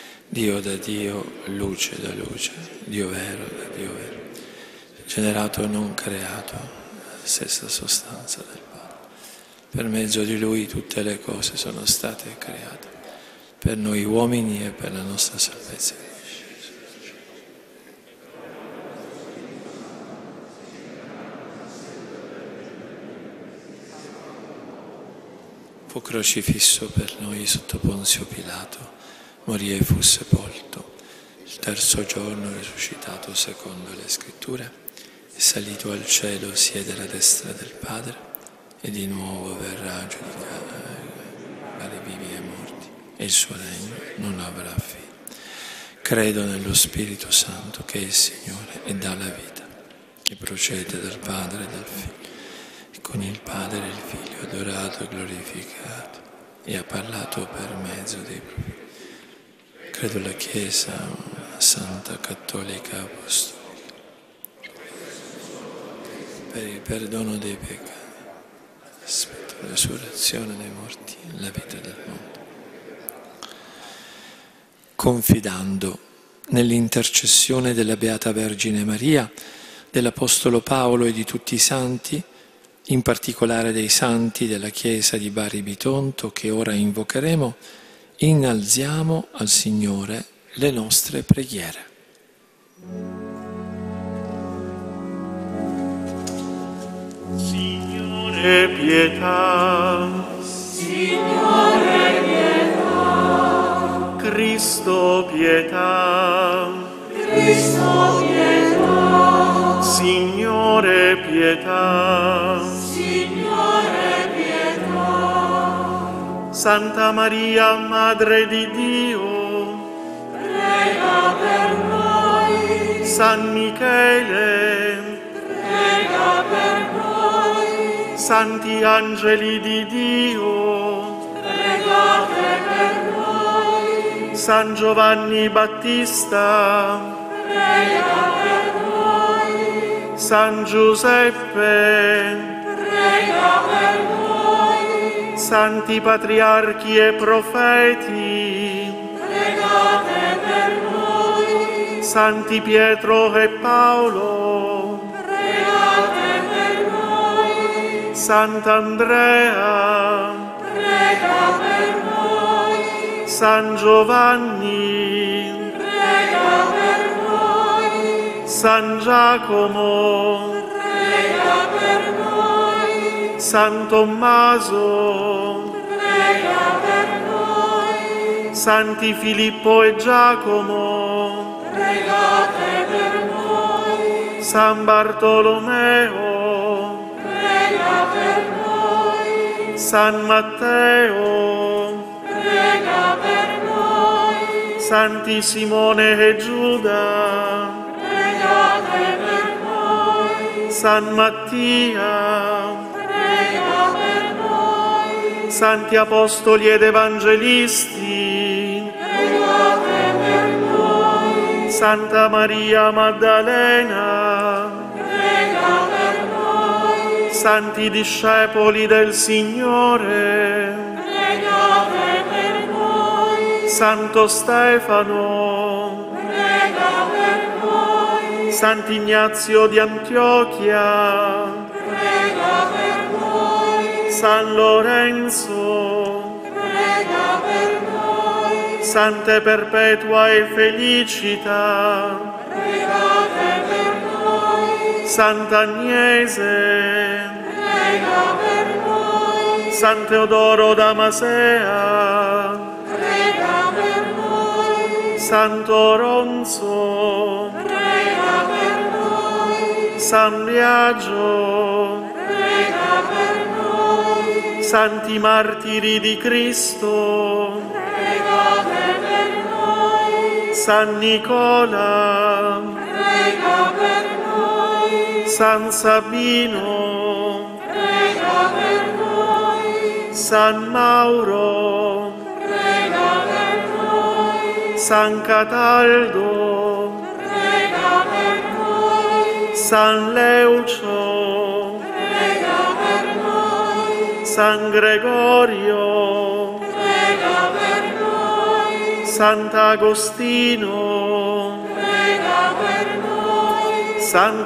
Dio da Dio, luce da luce, Dio vero da Dio vero, generato non creato, la stessa sostanza del Padre. Per mezzo di Lui tutte le cose sono state create, per noi uomini e per la nostra salvezza. Fu crocifisso per noi sotto Ponzio Pilato, morì e fu sepolto. Il terzo giorno risuscitato secondo le Scritture, è salito al cielo, siede alla destra del Padre, e di nuovo verrà a giudicare i vivi e i morti, e il suo regno non avrà fine. Credo nello Spirito Santo che è il Signore e dà la vita, e procede dal Padre e dal Figlio, e con il Padre e il Figlio adorato e glorificato, e ha parlato per mezzo dei profeti. Credo alla Chiesa, una santa, cattolica, apostolica, per il perdono dei peccati, aspetto la resurrezione dei morti e la vita del mondo. Confidando nell'intercessione della Beata Vergine Maria, dell'Apostolo Paolo e di tutti i santi, in particolare dei santi della Chiesa di Bari Bitonto che ora invocheremo, innalziamo al Signore le nostre preghiere. Signore pietà, Signore pietà, Cristo pietà, Cristo pietà, Signore pietà, Signore pietà, Santa Maria, Madre di Dio, prega per noi, San Michele, prega per noi, Santi angeli di Dio, pregate per noi, San Giovanni Battista, prega per noi. San Giuseppe, Prega per noi. Santi Patriarchi e Profeti, Pregate per noi. Santi Pietro e Paolo, Pregate per noi. Sant'Andrea, Prega per noi. San Giovanni, Prega per noi. San Giacomo, Prega per noi. San Tommaso, Prega per noi. Santi Filippo e Giacomo, Pregate per noi. San Bartolomeo, Prega per noi. San Matteo, Prega per noi. Santi Simone e Giuda, Pregate per noi. San Mattia, Prega per noi. Santi Apostoli ed Evangelisti, Pregate per noi. Santa Maria Maddalena, Prega per noi. Santi discepoli del Signore, Pregate per noi. Santo Stefano, Prega per noi. Sant'Ignazio di Antiochia, Prega per noi. San Lorenzo, Prega per noi. Sante Perpetua e Felicita, Pregate per noi. Sant'Agnese, Prega per noi. San Teodoro d'Amasea, Prega per noi. Santo Ronzo, Prega per noi. San Biagio, Prega per noi. Santi Martiri di Cristo, Pregate per noi. San Nicola, Prega per noi. San Sabino, Prega per noi. San Mauro, Prega per noi. San Cataldo, Prega per noi. San Leucio, Prega per noi. San Gregorio, Prega per noi. Sant'Agostino, Prega per noi.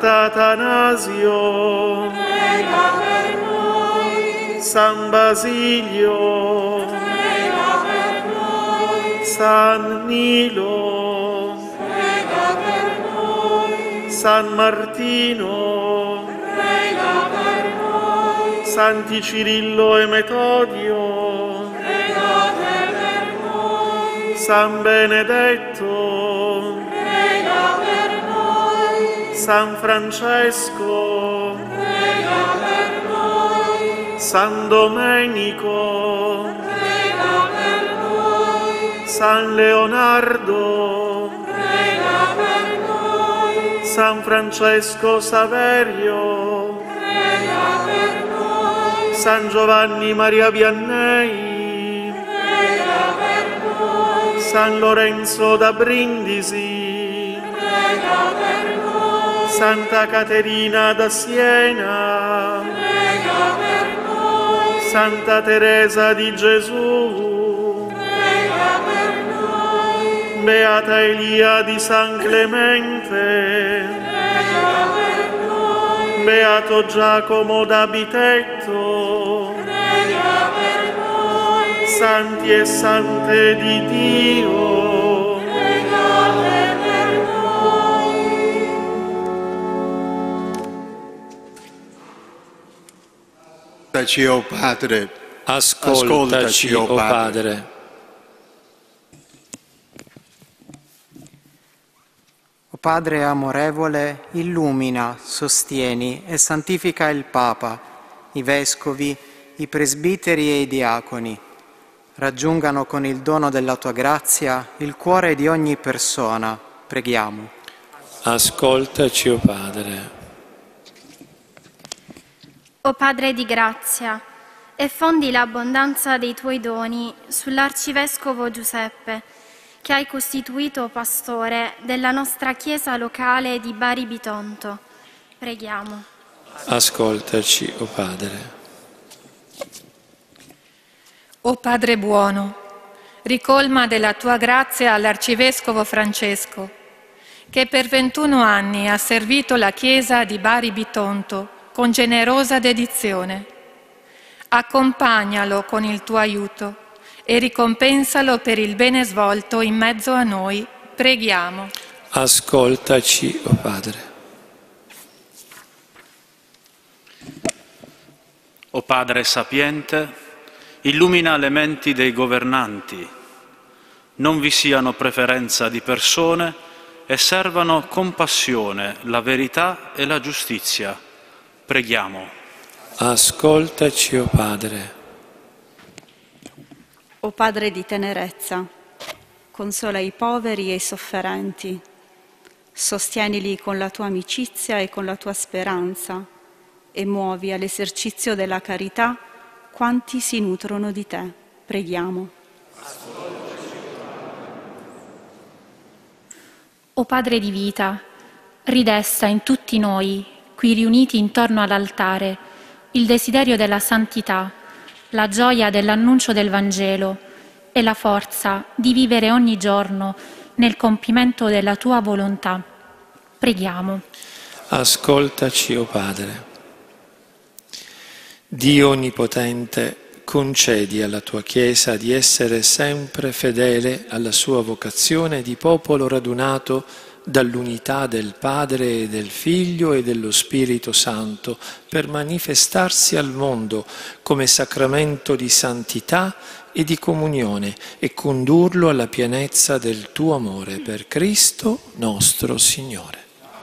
Sant'Atanasio, Prega per noi. San Basilio, Prega per noi. San Nilo, Prega per noi. San Martino, Prega per noi. Santi Cirillo e Metodio, Pregate per noi. San Benedetto, Prega per noi. San Francesco, Prega per noi. San Domenico, Prega per noi. San Leonardo, Prega per noi. San Francesco Saverio, Prega per noi. San Giovanni Maria Vianney, Prega per noi. San Lorenzo da Brindisi, Prega per noi. Santa Caterina da Siena, Prega per noi. Santa Teresa di Gesù, Prega per noi. Beata Elia di San Clemente, Prega per noi. Beato Giacomo da Bitetto, Prega per noi. Santi e Sante di Dio, Pregate per noi. Ascoltaci, o Padre. Ascoltaci, o Padre. O Padre amorevole, illumina, sostieni e santifica il Papa, i Vescovi, i presbiteri e i diaconi. Raggiungano con il dono della tua grazia il cuore di ogni persona. Preghiamo. Ascoltaci, o Padre. O Padre di grazia, effondi l'abbondanza dei tuoi doni sull'Arcivescovo Giuseppe, che hai costituito pastore della nostra chiesa locale di Bari Bitonto. Preghiamo. Ascoltaci, o Padre. O Padre buono, ricolma della tua grazia all'Arcivescovo Francesco, che per 21 anni ha servito la Chiesa di Bari Bitonto con generosa dedizione. Accompagnalo con il tuo aiuto e ricompensalo per il bene svolto in mezzo a noi. Preghiamo. Ascoltaci, o Padre. O Padre sapiente, illumina le menti dei governanti, non vi siano preferenza di persone e servano con passione la verità e la giustizia. Preghiamo. Ascoltaci, o Padre. O Padre di tenerezza, consola i poveri e i sofferenti, sostienili con la tua amicizia e con la tua speranza e muovi all'esercizio della carità quanti si nutrono di te. Preghiamo. O Padre di vita, ridesta in tutti noi, qui riuniti intorno all'altare, il desiderio della santità, la gioia dell'annuncio del Vangelo e la forza di vivere ogni giorno nel compimento della tua volontà. Preghiamo. Ascoltaci, o Padre. Dio Onnipotente, concedi alla tua Chiesa di essere sempre fedele alla sua vocazione di popolo radunato dall'unità del Padre e del Figlio e dello Spirito Santo per manifestarsi al mondo come sacramento di santità e di comunione e condurlo alla pienezza del tuo amore per Cristo nostro Signore.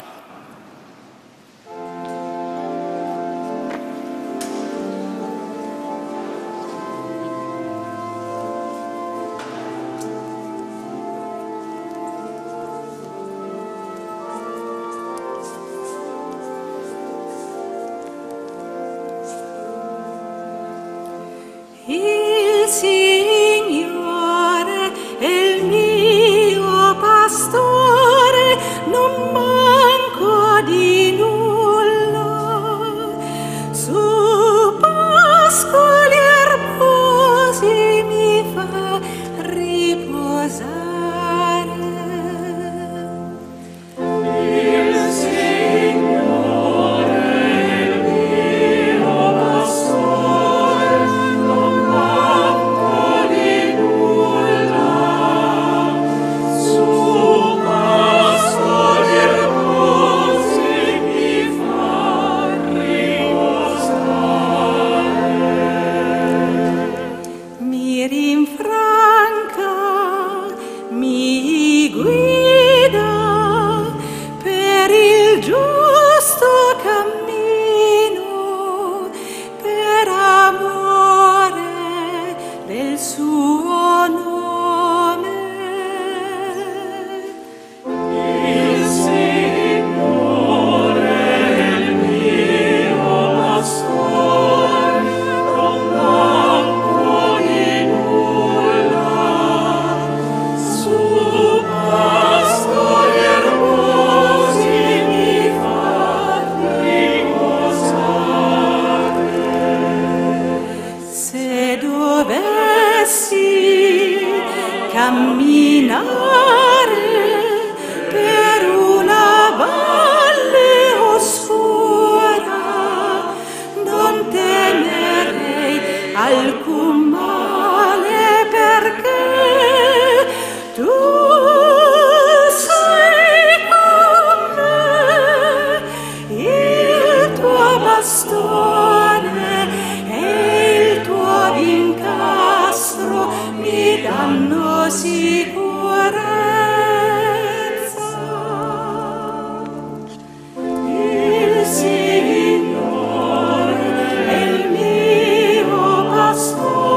Il Signore è il mio pastore, non manco di nulla. Su pascoli erbosi mi fa riposare. Il Signore è il mio pastore, non manco di nulla. Su pascoli erbosi mi fa riposare. Mi rinfranca, mi guida per il giusto cammino, per amore del suo nome. Il Signore è il mio pastore, non manco di nulla. Su pascoli erbosi mi fa riposare. Se dovessi camminare per una valle oscura, non temerei alcun male, perché tu sei con me. Il tuo bastone e il tuo vincastro mi danno sicurezza. Il Signore è il mio pastore,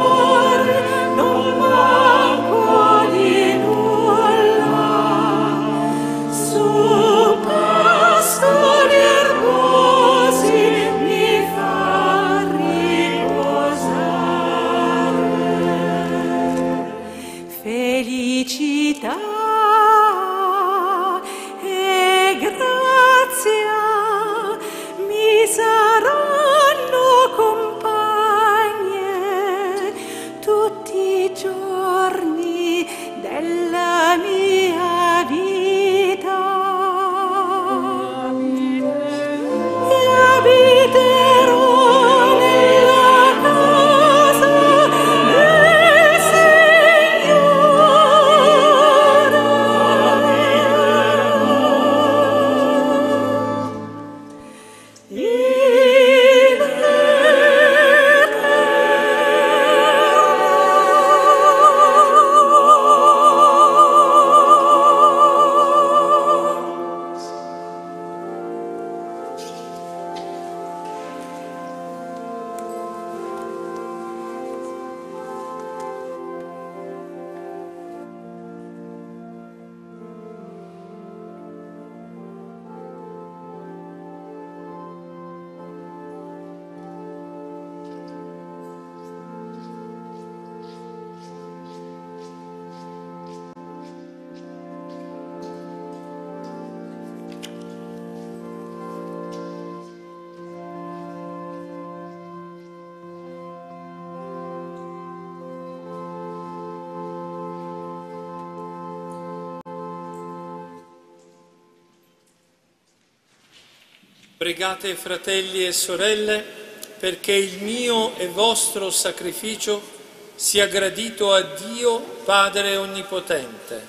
Pregate, fratelli e sorelle, perché il mio e vostro sacrificio sia gradito a Dio Padre Onnipotente.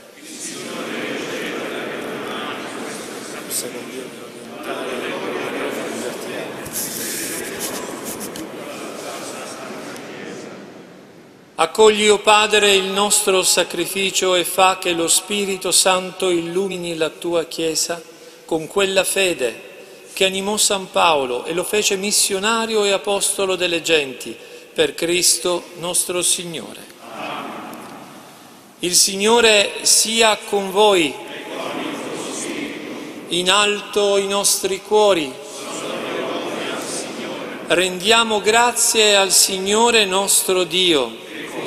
Accogli, o Padre, il nostro sacrificio e fa che lo Spirito Santo illumini la tua Chiesa con quella fede che animò San Paolo e lo fece missionario e apostolo delle genti, per Cristo nostro Signore. Il Signore sia con voi. In alto i nostri cuori. Rendiamo grazie al Signore nostro Dio.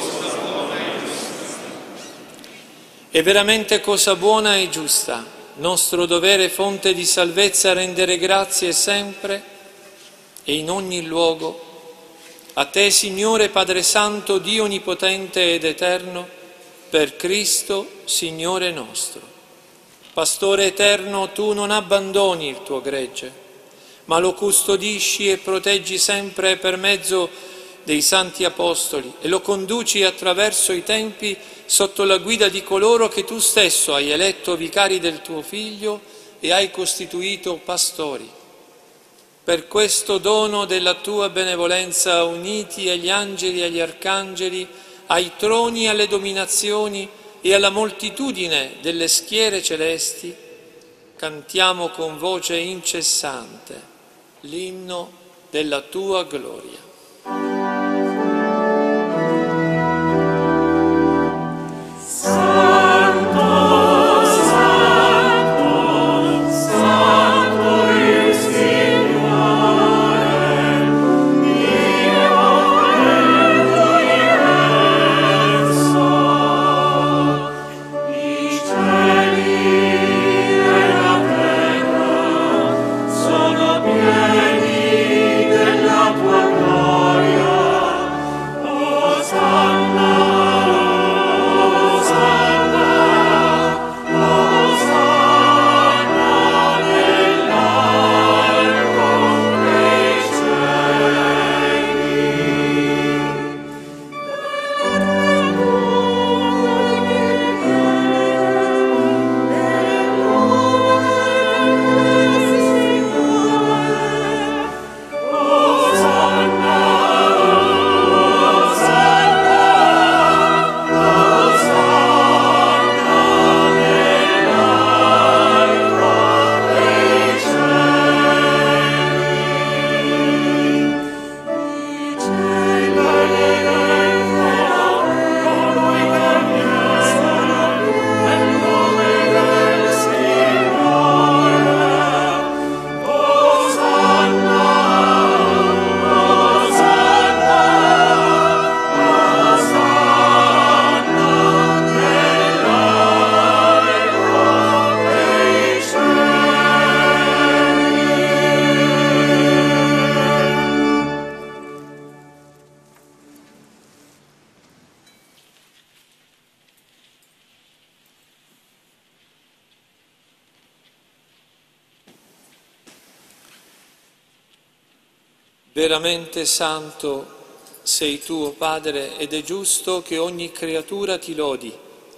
È veramente cosa buona e giusta, nostro dovere e fonte di salvezza, rendere grazie sempre e in ogni luogo a Te, Signore Padre Santo, Dio Onnipotente ed Eterno, per Cristo, Signore nostro. Pastore eterno, Tu non abbandoni il Tuo gregge, ma lo custodisci e proteggi sempre per mezzo dei Santi Apostoli e lo conduci attraverso i tempi sotto la guida di coloro che Tu stesso hai eletto vicari del Tuo Figlio e hai costituito pastori. Per questo dono della Tua benevolenza, uniti agli angeli e agli arcangeli, ai troni e alle dominazioni e alla moltitudine delle schiere celesti, cantiamo con voce incessante l'inno della Tua gloria. Veramente santo sei tu, o Padre, ed è giusto che ogni creatura ti lodi,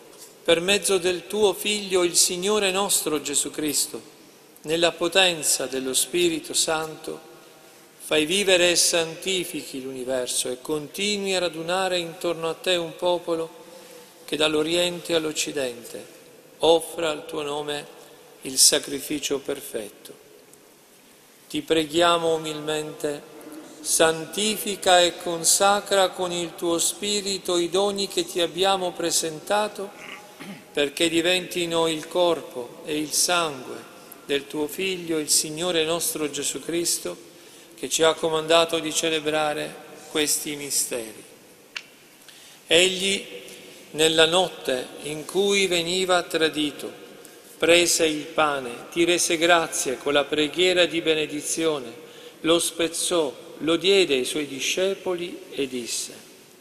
per mezzo del tuo Figlio, il Signore nostro Gesù Cristo, nella potenza dello Spirito Santo, fai vivere e santifichi l'universo e continui a radunare intorno a te un popolo che dall'Oriente all'Occidente offra al tuo nome il sacrificio perfetto. Ti preghiamo umilmente, santifica e consacra con il tuo Spirito i doni che ti abbiamo presentato, perché diventino il corpo e il sangue del tuo Figlio, il Signore nostro Gesù Cristo, che ci ha comandato di celebrare questi misteri. Egli, nella notte in cui veniva tradito, prese il pane, ti rese grazie con la preghiera di benedizione, lo spezzò, lo diede ai suoi discepoli e disse: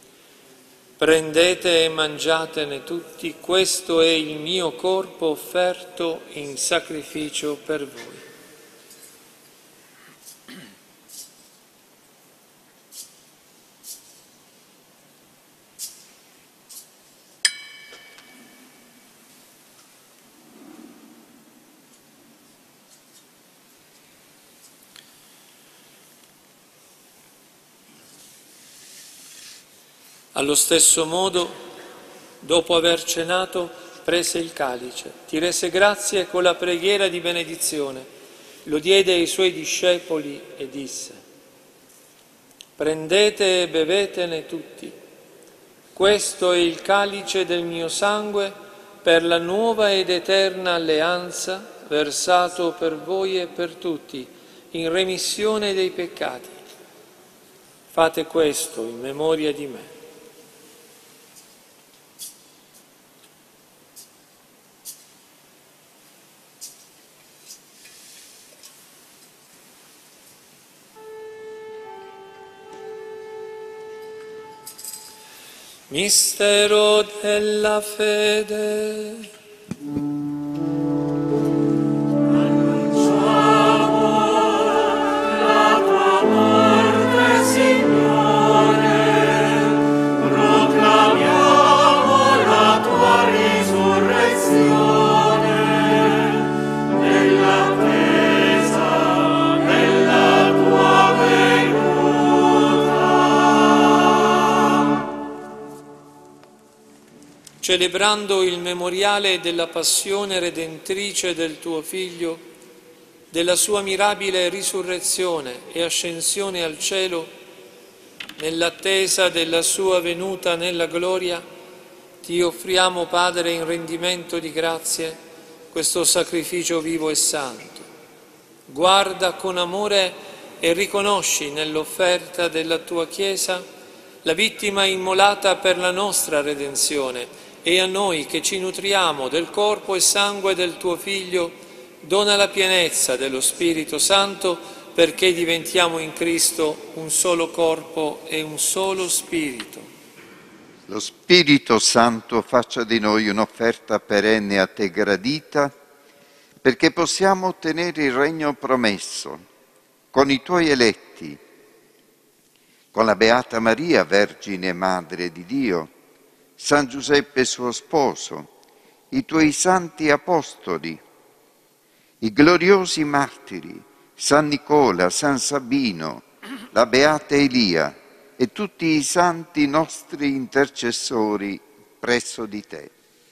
prendete e mangiatene tutti, questo è il mio corpo offerto in sacrificio per voi. Allo stesso modo, dopo aver cenato, prese il calice, ti rese grazie con la preghiera di benedizione, lo diede ai suoi discepoli e disse: prendete e bevetene tutti, questo è il calice del mio sangue per la nuova ed eterna alleanza, versato per voi e per tutti, in remissione dei peccati. Fate questo in memoria di me. Mistero della fede. Celebrando il memoriale della passione redentrice del tuo Figlio, della sua mirabile risurrezione e ascensione al cielo, nell'attesa della sua venuta nella gloria, ti offriamo, Padre, in rendimento di grazie, questo sacrificio vivo e santo. Guarda con amore e riconosci nell'offerta della tua Chiesa la vittima immolata per la nostra redenzione, e a noi che ci nutriamo del corpo e sangue del tuo Figlio, dona la pienezza dello Spirito Santo, perché diventiamo in Cristo un solo corpo e un solo Spirito. Lo Spirito Santo faccia di noi un'offerta perenne a te gradita, perché possiamo ottenere il regno promesso con i tuoi eletti, con la Beata Maria, Vergine Madre di Dio, San Giuseppe suo sposo, i tuoi santi apostoli, i gloriosi martiri, San Nicola, San Sabino, la Beata Elia e tutti i santi nostri intercessori presso di te.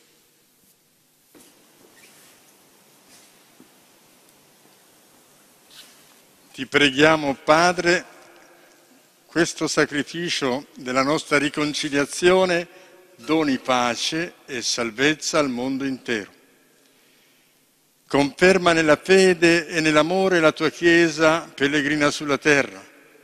Ti preghiamo, Padre, questo sacrificio della nostra riconciliazione doni pace e salvezza al mondo intero. Conferma nella fede e nell'amore la tua Chiesa pellegrina sulla terra.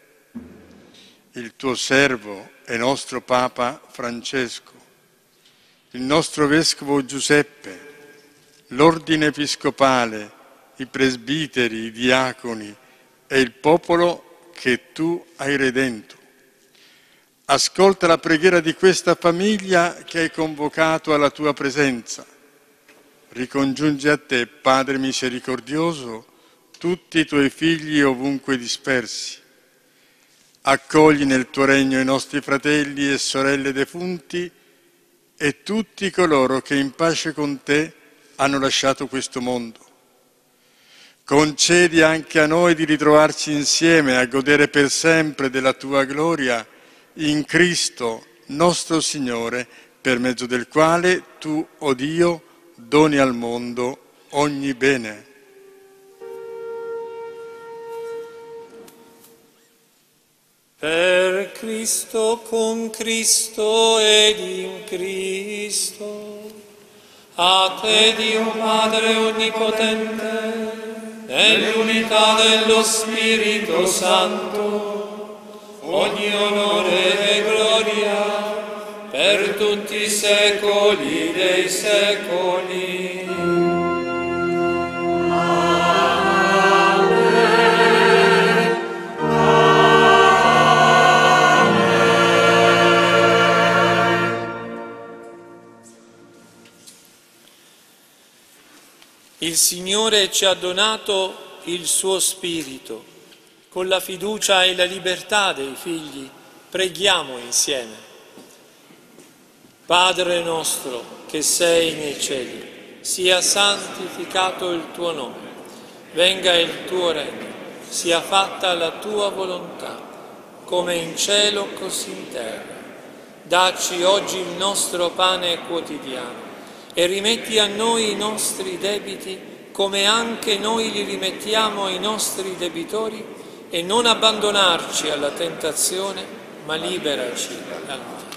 Il tuo servo e nostro Papa Francesco, il nostro Vescovo Giuseppe, l'Ordine Episcopale, i presbiteri, i diaconi e il popolo che tu hai redento. Ascolta la preghiera di questa famiglia che hai convocato alla tua presenza. Ricongiungi a te, Padre misericordioso, tutti i tuoi figli ovunque dispersi. Accogli nel tuo regno i nostri fratelli e sorelle defunti e tutti coloro che in pace con te hanno lasciato questo mondo. Concedi anche a noi di ritrovarci insieme a godere per sempre della tua gloria in Cristo nostro Signore, per mezzo del quale tu, o Dio, doni al mondo ogni bene. Per Cristo, con Cristo ed in Cristo, a te Dio Padre Onnipotente, nell'unità dello Spirito Santo, ogni onore e gloria per tutti i secoli dei secoli. Amen. Amen. Il Signore ci ha donato il suo Spirito. Con la fiducia e la libertà dei figli, preghiamo insieme. Padre nostro che sei nei cieli, sia santificato il tuo nome, venga il tuo regno, sia fatta la tua volontà, come in cielo così in terra. Dacci oggi il nostro pane quotidiano e rimetti a noi i nostri debiti come anche noi li rimettiamo ai nostri debitori e non abbandonarci alla tentazione, ma liberaci dal male.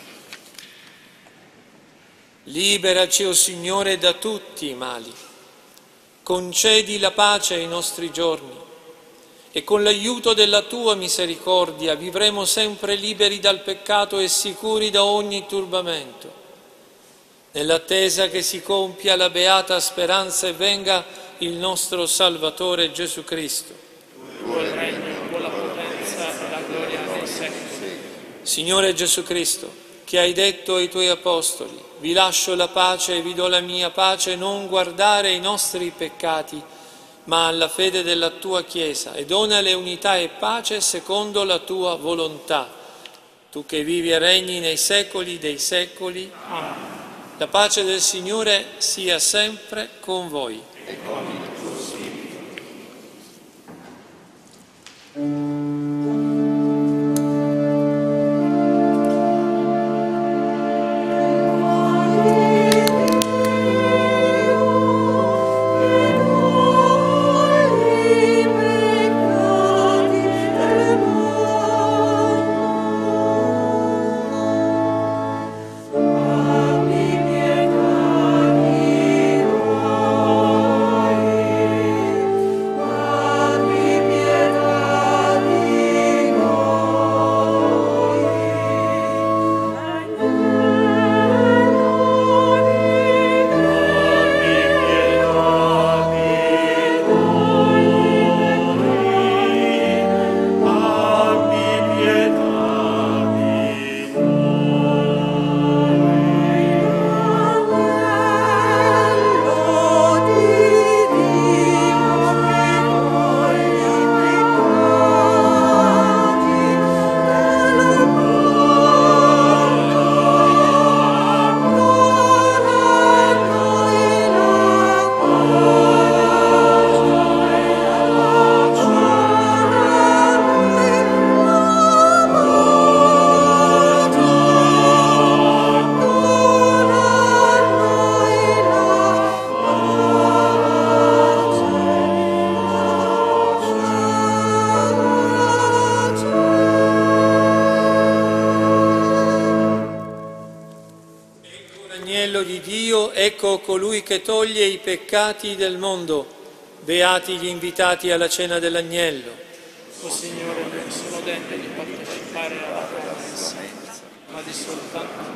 Liberaci, o Signore, da tutti i mali. Concedi la pace ai nostri giorni e con l'aiuto della Tua misericordia vivremo sempre liberi dal peccato e sicuri da ogni turbamento, nell'attesa che si compia la beata speranza e venga il nostro Salvatore Gesù Cristo. Tuo il regno, con la potenza e la gloria dei secoli. Signore Gesù Cristo, che hai detto ai Tuoi Apostoli: vi lascio la pace e vi do la mia pace, non guardare ai nostri peccati, ma alla fede della Tua Chiesa, e donale unità e pace secondo la Tua volontà. Tu che vivi e regni nei secoli dei secoli. Amen. La pace del Signore sia sempre con voi. E con il tuo spirito. Ecco colui che toglie i peccati del mondo. Beati gli invitati alla cena dell'agnello. O Signore, non sono degno di partecipare alla tua messa, ma di soltanto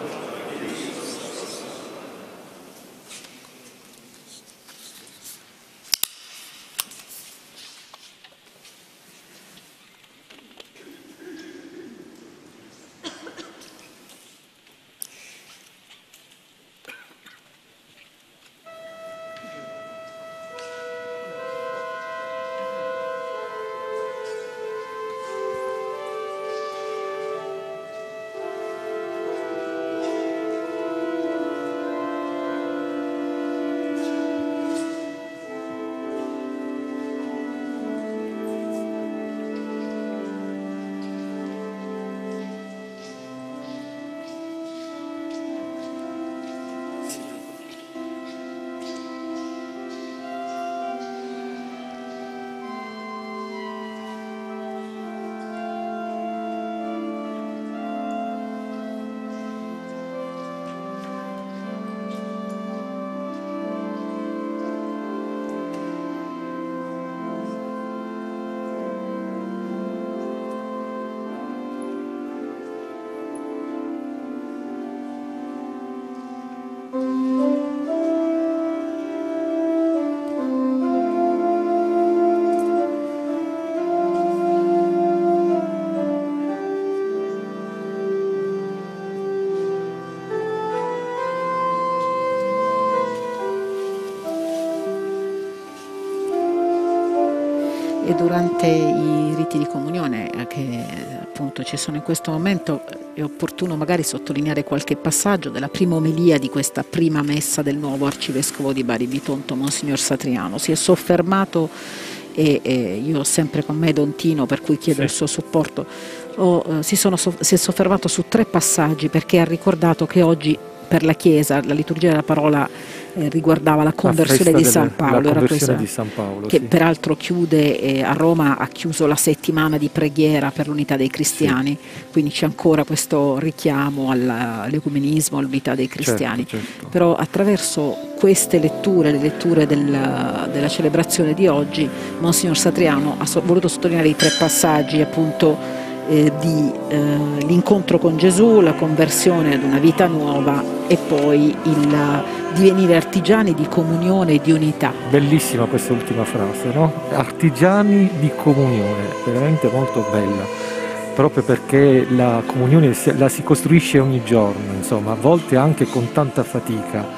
E durante i riti di comunione che appunto ci sono in questo momento è opportuno magari sottolineare qualche passaggio della prima omelia di questa prima messa del nuovo arcivescovo di Bari Bitonto, Monsignor Satriano. Si è soffermato, e io ho sempre con me Don Tino, per cui chiedo il suo supporto, si è soffermato su 3 passaggi, perché ha ricordato che oggi per la Chiesa la liturgia della parola riguardava la conversione di San Paolo, che sì. Peraltro chiude a Roma, ha chiuso la settimana di preghiera per l'unità dei cristiani, sì. Quindi c'è ancora questo richiamo all'ecumenismo, all'unità dei cristiani. Certo. Però attraverso queste letture, le letture della celebrazione di oggi, Monsignor Satriano ha voluto sottolineare i 3 passaggi appunto l'incontro con Gesù, la conversione ad una vita nuova e poi il divenire artigiani di comunione e di unità. Bellissima questa ultima frase, no? Artigiani di comunione, veramente molto bella, proprio perché la comunione la si costruisce ogni giorno, insomma, a volte anche con tanta fatica.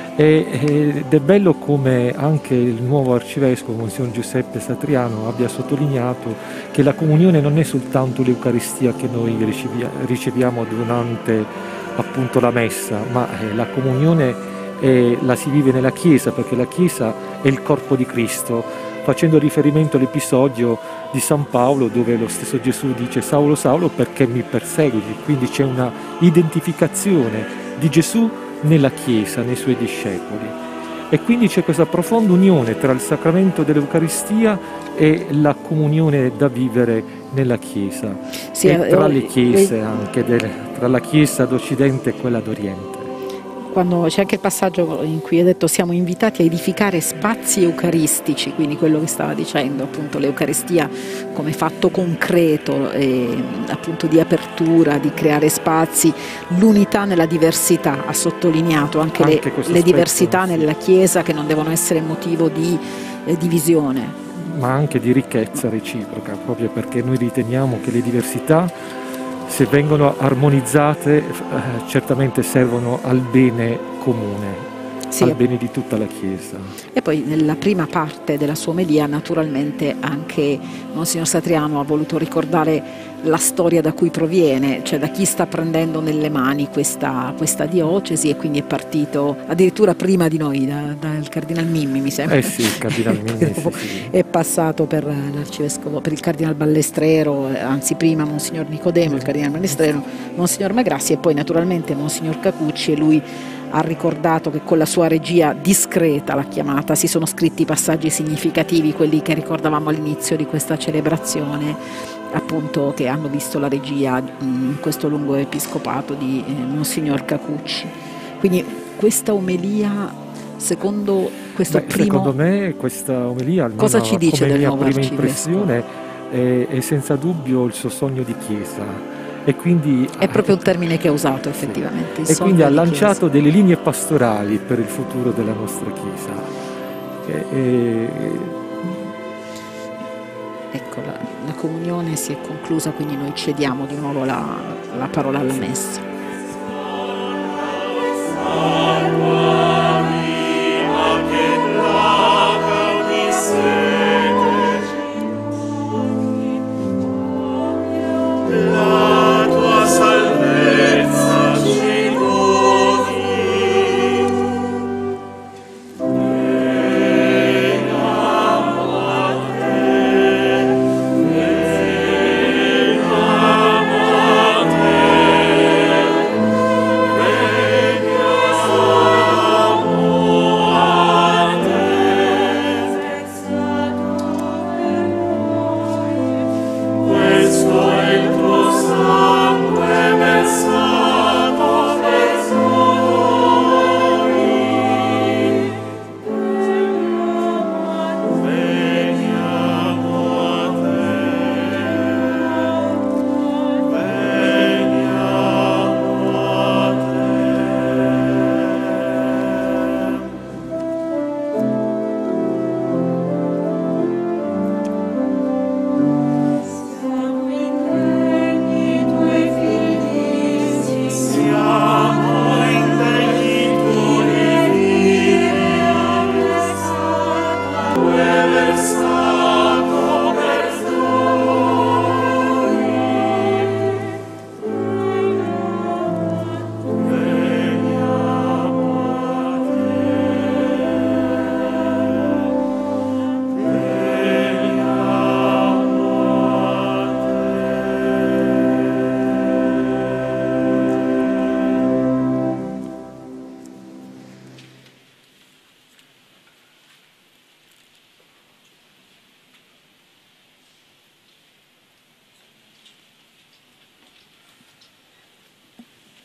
Ed è bello come anche il nuovo arcivescovo, Monsignor Giuseppe Satriano, abbia sottolineato che la comunione non è soltanto l'Eucaristia che noi riceviamo durante appunto la messa, ma la comunione la si vive nella Chiesa, perché la Chiesa è il corpo di Cristo, facendo riferimento all'episodio di San Paolo dove lo stesso Gesù dice Saulo, Saulo, perché mi perseguiti? Quindi c'è una identificazione di Gesù nella Chiesa, nei suoi discepoli, e quindi c'è questa profonda unione tra il sacramento dell'Eucaristia e la comunione da vivere nella Chiesa, sì, e tra le Chiese anche, tra la Chiesa d'Occidente e quella d'Oriente. Quando c'è anche il passaggio in cui è detto siamo invitati a edificare spazi eucaristici, quindi quello che stava dicendo appunto l'Eucaristia come fatto concreto appunto di apertura, di creare spazi, l'unità nella diversità, ha sottolineato anche le diversità nella Chiesa che non devono essere motivo di divisione. Ma anche di ricchezza reciproca, proprio perché noi riteniamo che le diversità, se vengono armonizzate, certamente servono al bene comune, sì, al bene di tutta la Chiesa. E poi nella prima parte della sua omelia naturalmente anche Monsignor Satriano ha voluto ricordare la storia da cui proviene, cioè da chi sta prendendo nelle mani questa diocesi, e quindi è partito addirittura prima di noi, dal Cardinal Mimmi, mi sembra. Sì, il Cardinal Mimmi sì. È passato per l'arcivescovo, per il Cardinal Ballestrero, anzi prima Monsignor Nicodemo, il Cardinal Ballestrero, Monsignor Magrassi e poi naturalmente Monsignor Cacucci, e lui ha ricordato che con la sua regia discreta, l'ha chiamata, si sono scritti passaggi significativi, quelli che ricordavamo all'inizio di questa celebrazione, appunto, che hanno visto la regia in questo lungo episcopato di Monsignor Cacucci. Quindi questa omelia, secondo questo secondo me questa omelia, cosa ci dice del nuovo prima arcivescovo? impressione è senza dubbio il suo sogno di Chiesa. E quindi, è proprio un termine che ha usato effettivamente. E quindi ha lanciato delle linee pastorali per il futuro della nostra Chiesa. Ecco, la comunione si è conclusa, quindi noi cediamo di nuovo la parola alla Messa.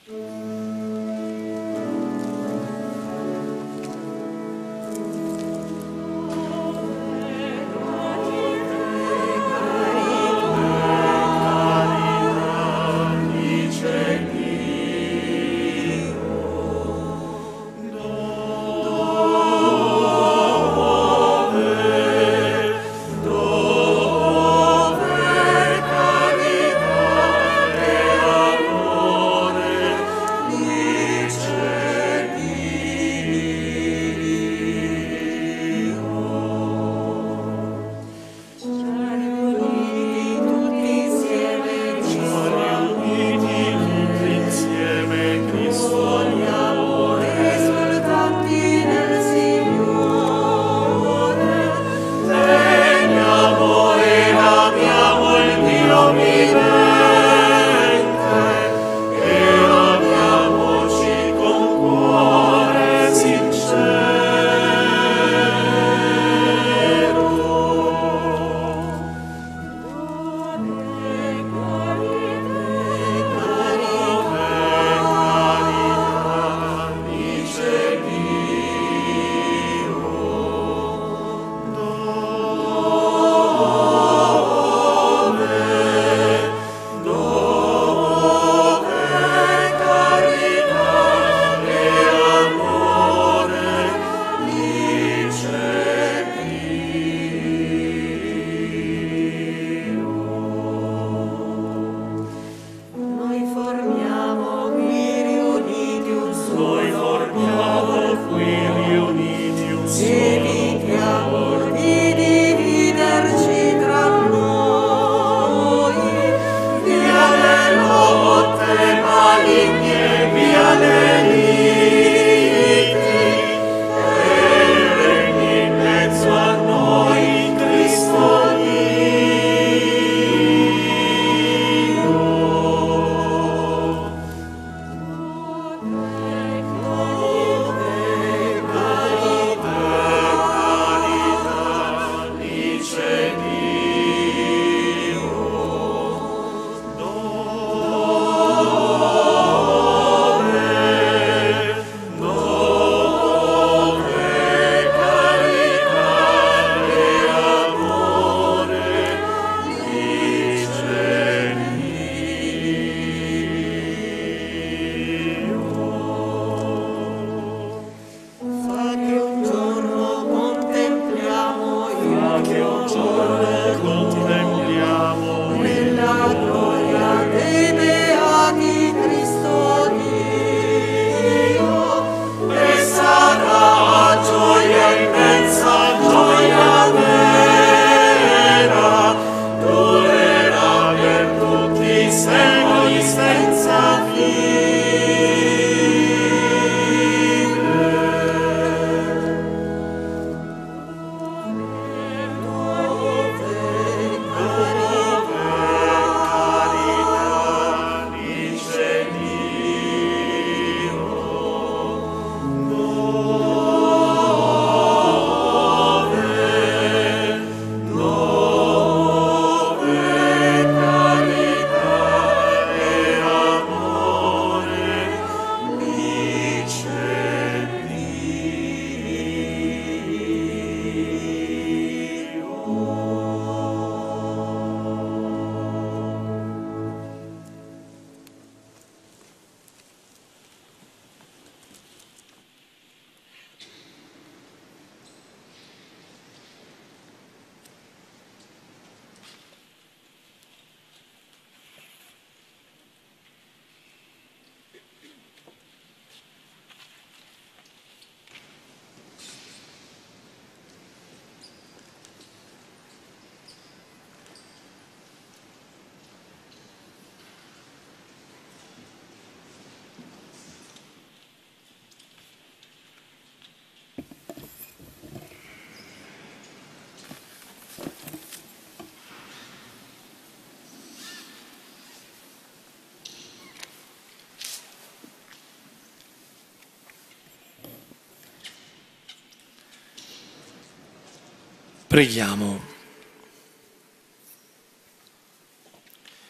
Preghiamo.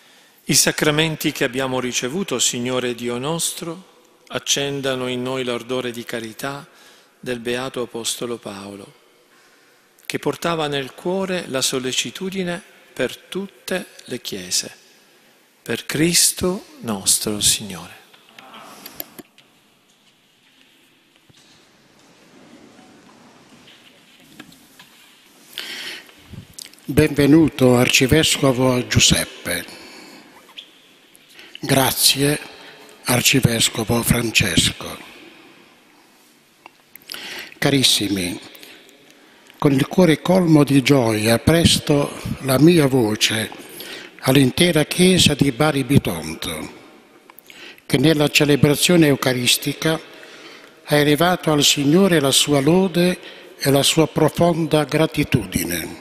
I sacramenti che abbiamo ricevuto, Signore Dio nostro, accendano in noi l'ardore di carità del Beato Apostolo Paolo, che portava nel cuore la sollecitudine per tutte le chiese, per Cristo nostro Signore. Benvenuto Arcivescovo Giuseppe. Grazie Arcivescovo Francesco. Carissimi, con il cuore colmo di gioia presto la mia voce all'intera Chiesa di Bari Bitonto, che nella celebrazione eucaristica ha elevato al Signore la sua lode e la sua profonda gratitudine.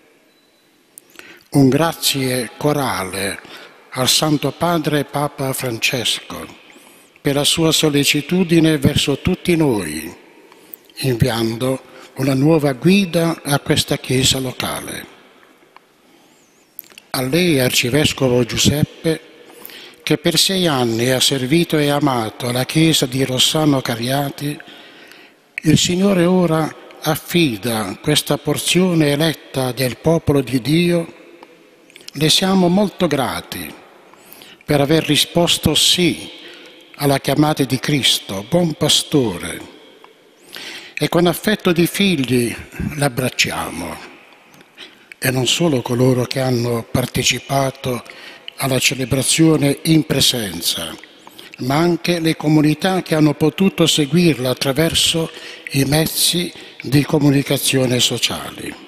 Un grazie corale al Santo Padre Papa Francesco per la sua sollecitudine verso tutti noi, inviando una nuova guida a questa Chiesa locale. A lei, Arcivescovo Giuseppe, che per 6 anni ha servito e amato la Chiesa di Rossano Cariati, il Signore ora affida questa porzione eletta del popolo di Dio. Le siamo molto grati per aver risposto sì alla chiamata di Cristo, buon pastore, e con affetto di figli l'abbracciamo, e non solo coloro che hanno partecipato alla celebrazione in presenza, ma anche le comunità che hanno potuto seguirla attraverso i mezzi di comunicazione sociali.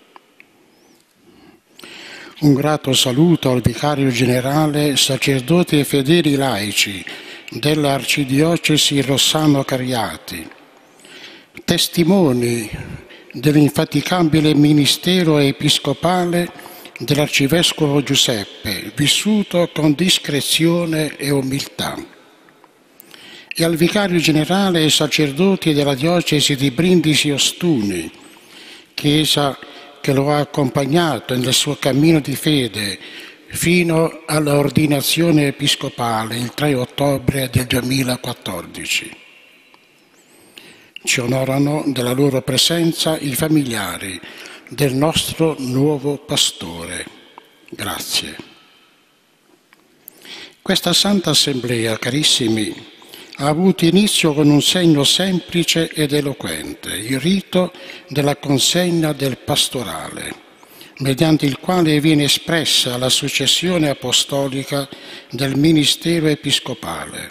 Un grato saluto al Vicario Generale, sacerdoti e fedeli laici dell'Arcidiocesi Rossano Cariati, testimoni dell'infaticabile ministero episcopale dell'Arcivescovo Giuseppe, vissuto con discrezione e umiltà, e al Vicario Generale e sacerdoti della Diocesi di Brindisi Ostuni, Chiesa che lo ha accompagnato nel suo cammino di fede fino all'ordinazione episcopale il 3 ottobre del 2014. Ci onorano della loro presenza i familiari del nostro nuovo pastore. Grazie. Questa Santa Assemblea, carissimi, ha avuto inizio con un segno semplice ed eloquente, il rito della consegna del pastorale, mediante il quale viene espressa la successione apostolica del ministero episcopale.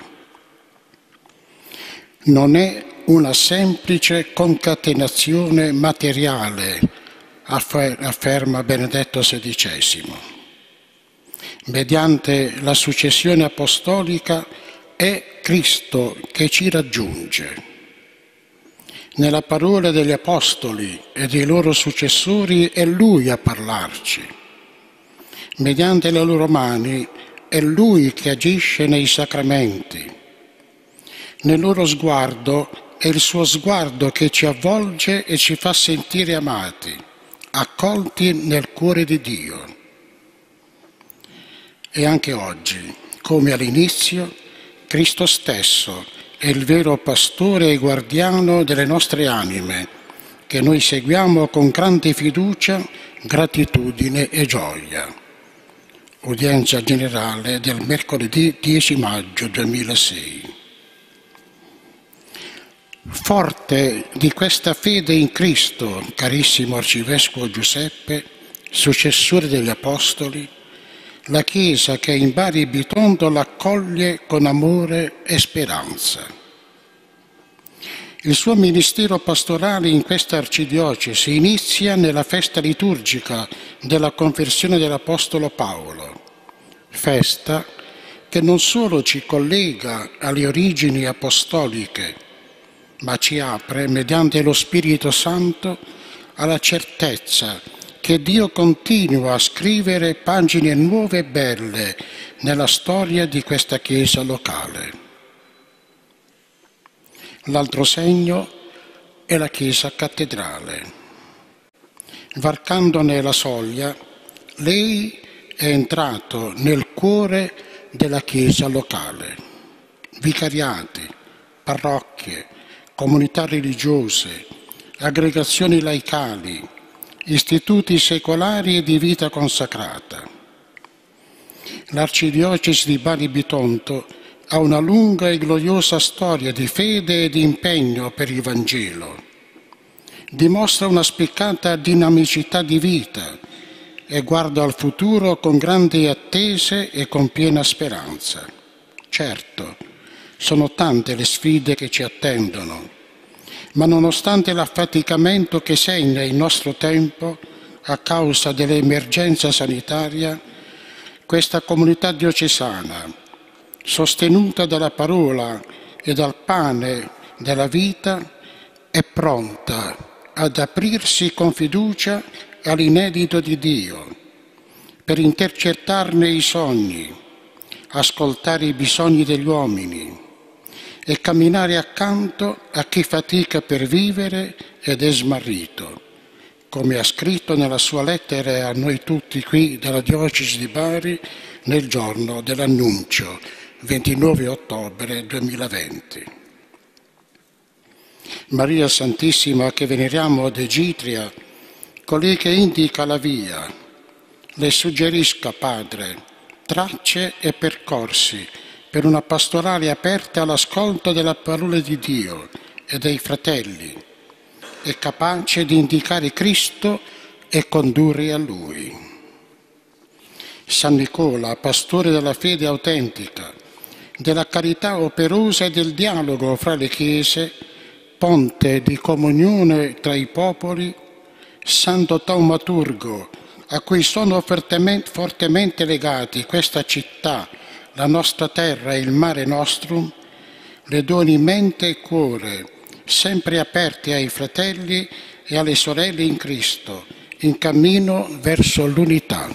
Non è una semplice concatenazione materiale, afferma Benedetto XVI. Mediante la successione apostolica è Cristo che ci raggiunge. Nella parola degli Apostoli e dei loro successori è Lui a parlarci. Mediante le loro mani è Lui che agisce nei sacramenti. Nel loro sguardo è il suo sguardo che ci avvolge e ci fa sentire amati, accolti nel cuore di Dio. E anche oggi, come all'inizio, Cristo stesso è il vero pastore e guardiano delle nostre anime, che noi seguiamo con grande fiducia, gratitudine e gioia. Udienza generale del mercoledì 10 maggio 2006. Forte di questa fede in Cristo, carissimo Arcivescovo Giuseppe, successore degli Apostoli, la Chiesa che in Bari Bitonto l'accoglie con amore e speranza. Il suo ministero pastorale in questa arcidiocesi inizia nella festa liturgica della conversione dell'Apostolo Paolo, festa che non solo ci collega alle origini apostoliche, ma ci apre, mediante lo Spirito Santo, alla certezza che Dio continua a scrivere pagine nuove e belle nella storia di questa Chiesa locale. L'altro segno è la Chiesa cattedrale. Varcandone la soglia, lei è entrato nel cuore della Chiesa locale. Vicariati, parrocchie, comunità religiose, aggregazioni laicali, istituti secolari e di vita consacrata. L'arcidiocesi di Bari Bitonto ha una lunga e gloriosa storia di fede e di impegno per il Vangelo. Dimostra una spiccata dinamicità di vita e guarda al futuro con grandi attese e con piena speranza. Certo, sono tante le sfide che ci attendono, ma nonostante l'affaticamento che segna il nostro tempo a causa dell'emergenza sanitaria, questa comunità diocesana, sostenuta dalla parola e dal pane della vita, è pronta ad aprirsi con fiducia all'inedito di Dio, per intercettarne i sogni, ascoltare i bisogni degli uomini e camminare accanto a chi fatica per vivere ed è smarrito, come ha scritto nella sua lettera a noi tutti qui della Diocesi di Bari nel giorno dell'annuncio, 29 ottobre 2020. Maria Santissima che veneriamo ad Egitria, colei che indica la via, le suggerisca, Padre, tracce e percorsi per una pastorale aperta all'ascolto della parola di Dio e dei fratelli, e capace di indicare Cristo e condurre a Lui. San Nicola, pastore della fede autentica, della carità operosa e del dialogo fra le chiese, ponte di comunione tra i popoli, santo taumaturgo, a cui sono fortemente legati questa città, la nostra terra e il mare nostrum, le doni mente e cuore, sempre aperti ai fratelli e alle sorelle in Cristo, in cammino verso l'unità.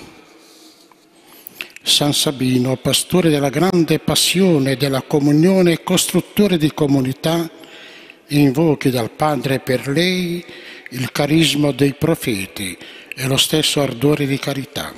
San Sabino, pastore della grande passione della comunione e costruttore di comunità, invochi dal Padre per lei il carisma dei profeti e lo stesso ardore di carità.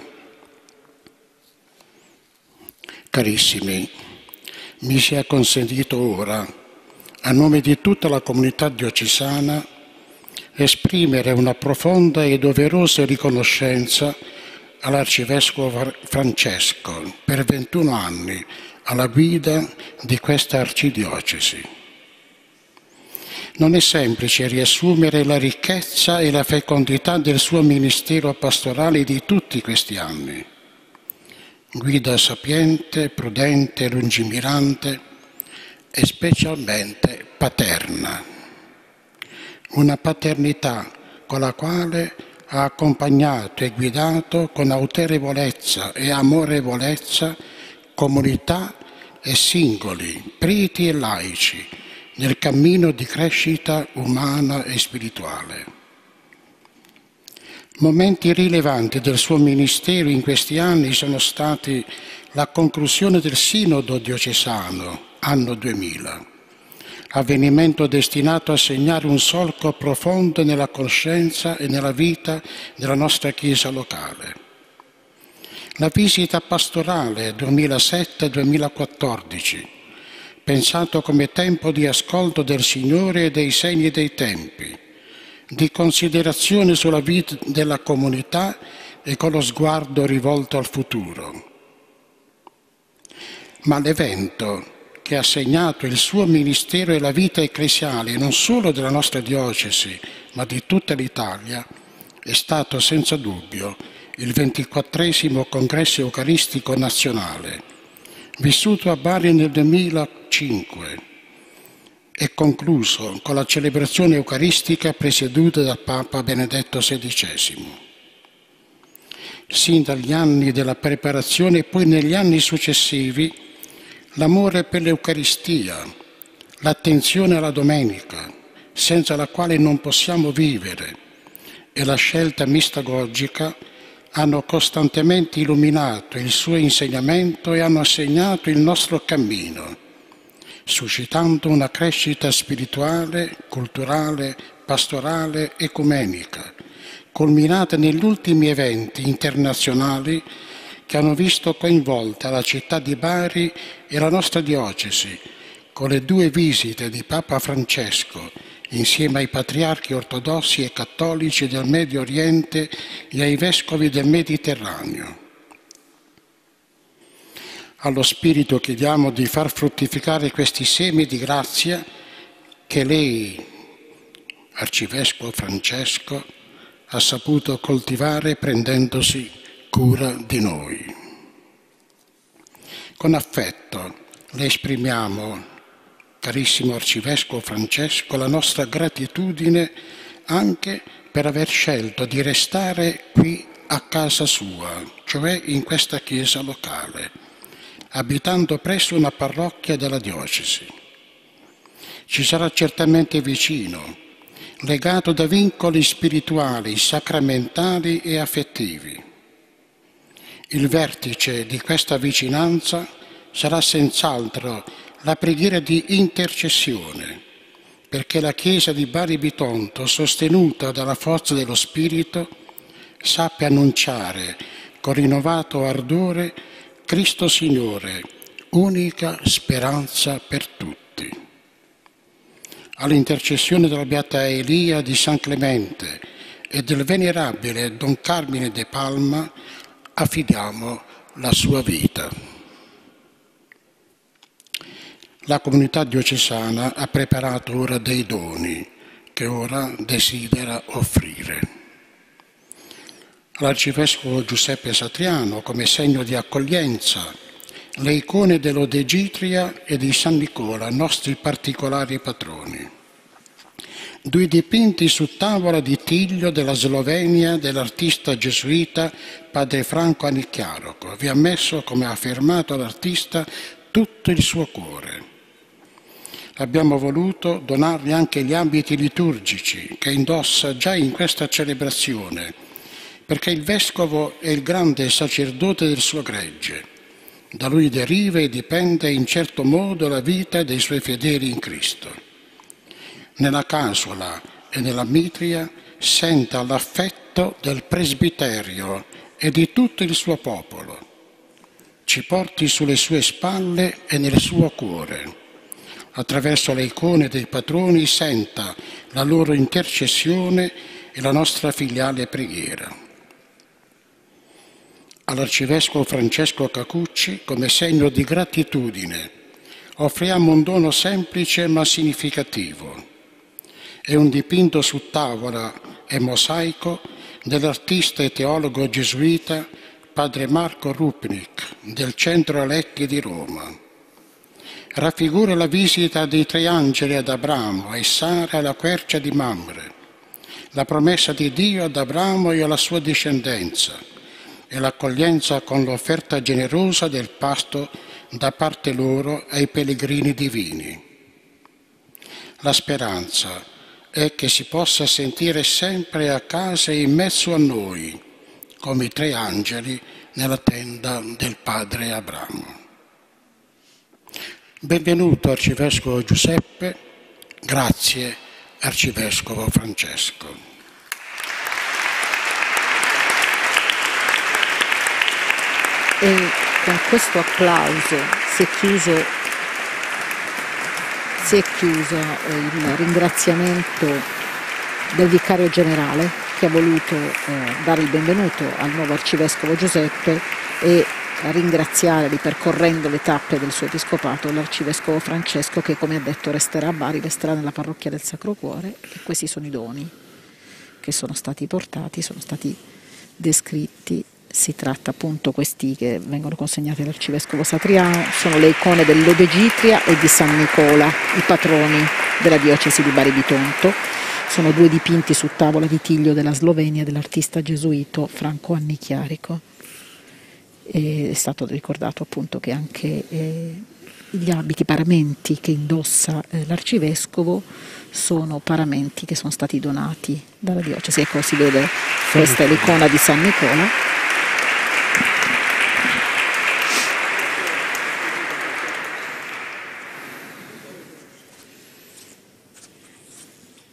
Carissimi, mi sia consentito ora, a nome di tutta la comunità diocesana, esprimere una profonda e doverosa riconoscenza all'Arcivescovo Francesco per 21 anni alla guida di questa arcidiocesi. Non è semplice riassumere la ricchezza e la fecondità del suo ministero pastorale di tutti questi anni. Guida sapiente, prudente, lungimirante e specialmente paterna. Una paternità con la quale ha accompagnato e guidato con autorevolezza e amorevolezza comunità e singoli, preti e laici, nel cammino di crescita umana e spirituale. Momenti rilevanti del suo ministero in questi anni sono stati la conclusione del Sinodo diocesano, anno 2000, avvenimento destinato a segnare un solco profondo nella coscienza e nella vita della nostra Chiesa locale. La visita pastorale 2007-2014, pensato come tempo di ascolto del Signore e dei segni dei tempi, di considerazione sulla vita della comunità e con lo sguardo rivolto al futuro. Ma l'evento che ha segnato il suo ministero e la vita ecclesiale non solo della nostra diocesi, ma di tutta l'Italia, è stato senza dubbio il 24° Congresso Eucaristico Nazionale, vissuto a Bari nel 2005 e concluso con la celebrazione eucaristica presieduta dal Papa Benedetto XVI. Sin dagli anni della preparazione e poi negli anni successivi, l'amore per l'Eucaristia, l'attenzione alla domenica, senza la quale non possiamo vivere, e la scelta mistagogica hanno costantemente illuminato il suo insegnamento e hanno segnato il nostro cammino, suscitando una crescita spirituale, culturale, pastorale, ecumenica, culminata negli ultimi eventi internazionali che hanno visto coinvolta la città di Bari e la nostra diocesi, con le 2 visite di Papa Francesco, insieme ai patriarchi ortodossi e cattolici del Medio Oriente e ai vescovi del Mediterraneo. Allo Spirito chiediamo di far fruttificare questi semi di grazia che lei, Arcivescovo Francesco, ha saputo coltivare prendendosi cura di noi. Con affetto le esprimiamo, carissimo Arcivescovo Francesco, la nostra gratitudine anche per aver scelto di restare qui a casa sua, cioè in questa chiesa locale, abitando presso una parrocchia della diocesi. Ci sarà certamente vicino, legato da vincoli spirituali, sacramentali e affettivi. Il vertice di questa vicinanza sarà senz'altro la preghiera di intercessione, perché la Chiesa di Bari Bitonto, sostenuta dalla forza dello Spirito, sappia annunciare con rinnovato ardore Cristo Signore, unica speranza per tutti. All'intercessione della Beata Elia di San Clemente e del venerabile Don Carmine de Palma affidiamo la sua vita. La comunità diocesana ha preparato ora dei doni che ora desidera offrire. All'Arcivescovo Giuseppe Satriano, come segno di accoglienza, le icone dell'Odegitria e di San Nicola, nostri particolari patroni. 2 dipinti su tavola di Tiglio della Slovenia dell'artista gesuita padre Franco Annicchiaroco. Vi ha messo, come ha affermato l'artista, tutto il suo cuore. Abbiamo voluto donargli anche gli abiti liturgici che indossa già in questa celebrazione, perché il Vescovo è il grande sacerdote del suo gregge. Da lui deriva e dipende in certo modo la vita dei suoi fedeli in Cristo. Nella casula e nella mitria senta l'affetto del presbiterio e di tutto il suo popolo. Ci porti sulle sue spalle e nel suo cuore. Attraverso le icone dei patroni senta la loro intercessione e la nostra filiale preghiera. All'Arcivescovo Francesco Cacucci, come segno di gratitudine, offriamo un dono semplice ma significativo. È un dipinto su tavola e mosaico dell'artista e teologo gesuita padre Marco Rupnik del Centro Aletti di Roma. Raffigura la visita dei 3 angeli ad Abramo e Sara alla quercia di Mamre, la promessa di Dio ad Abramo e alla sua discendenza, e l'accoglienza con l'offerta generosa del pasto da parte loro ai pellegrini divini. La speranza è che si possa sentire sempre a casa e in mezzo a noi, come i 3 angeli nella tenda del padre Abramo. Benvenuto Arcivescovo Giuseppe, grazie Arcivescovo Francesco. E con questo applauso si è chiuso il ringraziamento del Vicario Generale che ha voluto dare il benvenuto al nuovo Arcivescovo Giuseppe e ringraziare, ripercorrendo le tappe del suo episcopato, l'Arcivescovo Francesco che, come ha detto, resterà a Bari, resterà nella parrocchia del Sacro Cuore, e questi sono i doni che sono stati portati, sono stati descritti. Si tratta appunto, questi che vengono consegnati all'Arcivescovo Satriano, sono le icone dell'Odegitria e di San Nicola, i patroni della diocesi di Bari Bitonto. Sono 2 dipinti su tavola di Tiglio della Slovenia dell'artista gesuito Franco Annicchiaroco. È stato ricordato appunto che anche gli abiti, i paramenti che indossa l'Arcivescovo sono paramenti che sono stati donati dalla diocesi. Ecco, si vede, questa è l'icona di San Nicola.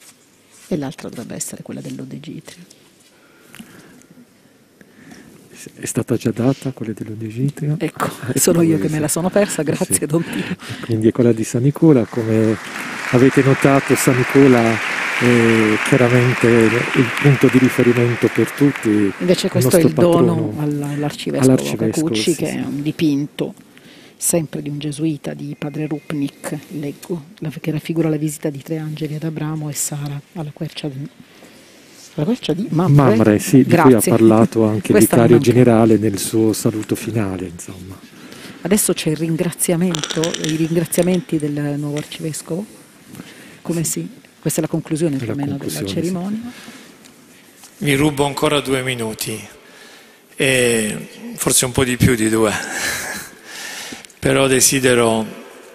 E l'altra dovrebbe essere quella dell'Odegitria. È stata già data quella dell'Odegitrio? Ecco, sono io che me la sono persa, grazie sì. Don Pio. Quindi è quella di San Nicola. Come avete notato, San Nicola è chiaramente il punto di riferimento per tutti. Invece questo è il dono all'arcivescovo Cacucci, che è un dipinto sempre di un gesuita, di padre Rupnik, leggo, che raffigura la visita di tre angeli ad Abramo e Sara alla quercia di Mamre, sì, di cui ha parlato anche il vicario generale nel suo saluto finale, insomma. Adesso c'è il ringraziamento, i ringraziamenti del nuovo arcivescovo, come sì, questa è la conclusione più o meno della cerimonia. Sì. Vi rubo ancora 2 minuti, e forse un po' di più di 2, però desidero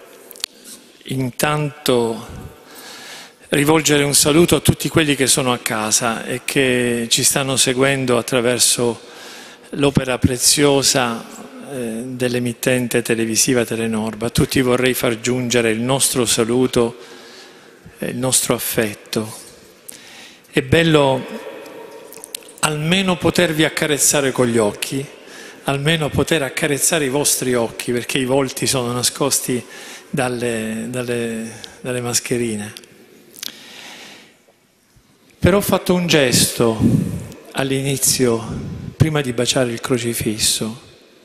intanto rivolgere un saluto a tutti quelli che sono a casa e che ci stanno seguendo attraverso l'opera preziosa dell'emittente televisiva Telenorba. A tutti vorrei far giungere il nostro saluto e il nostro affetto. È bello almeno potervi accarezzare con gli occhi, almeno poter accarezzare i vostri occhi, perché i volti sono nascosti dalle mascherine. Però ho fatto un gesto all'inizio, prima di baciare il crocifisso.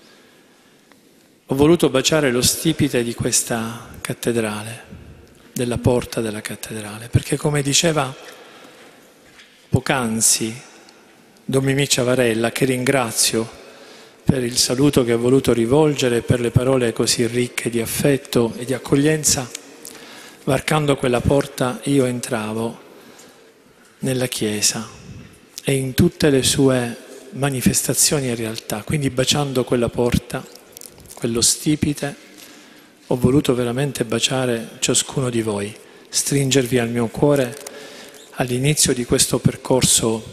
Ho voluto baciare lo stipite di questa cattedrale, della porta della cattedrale, perché come diceva poc'anzi Don Mimì Ciavarella, che ringrazio per il saluto che ha voluto rivolgere, per le parole così ricche di affetto e di accoglienza, varcando quella porta io entravo nella Chiesa e in tutte le sue manifestazioni e realtà. Quindi baciando quella porta, quello stipite, ho voluto veramente baciare ciascuno di voi, stringervi al mio cuore all'inizio di questo percorso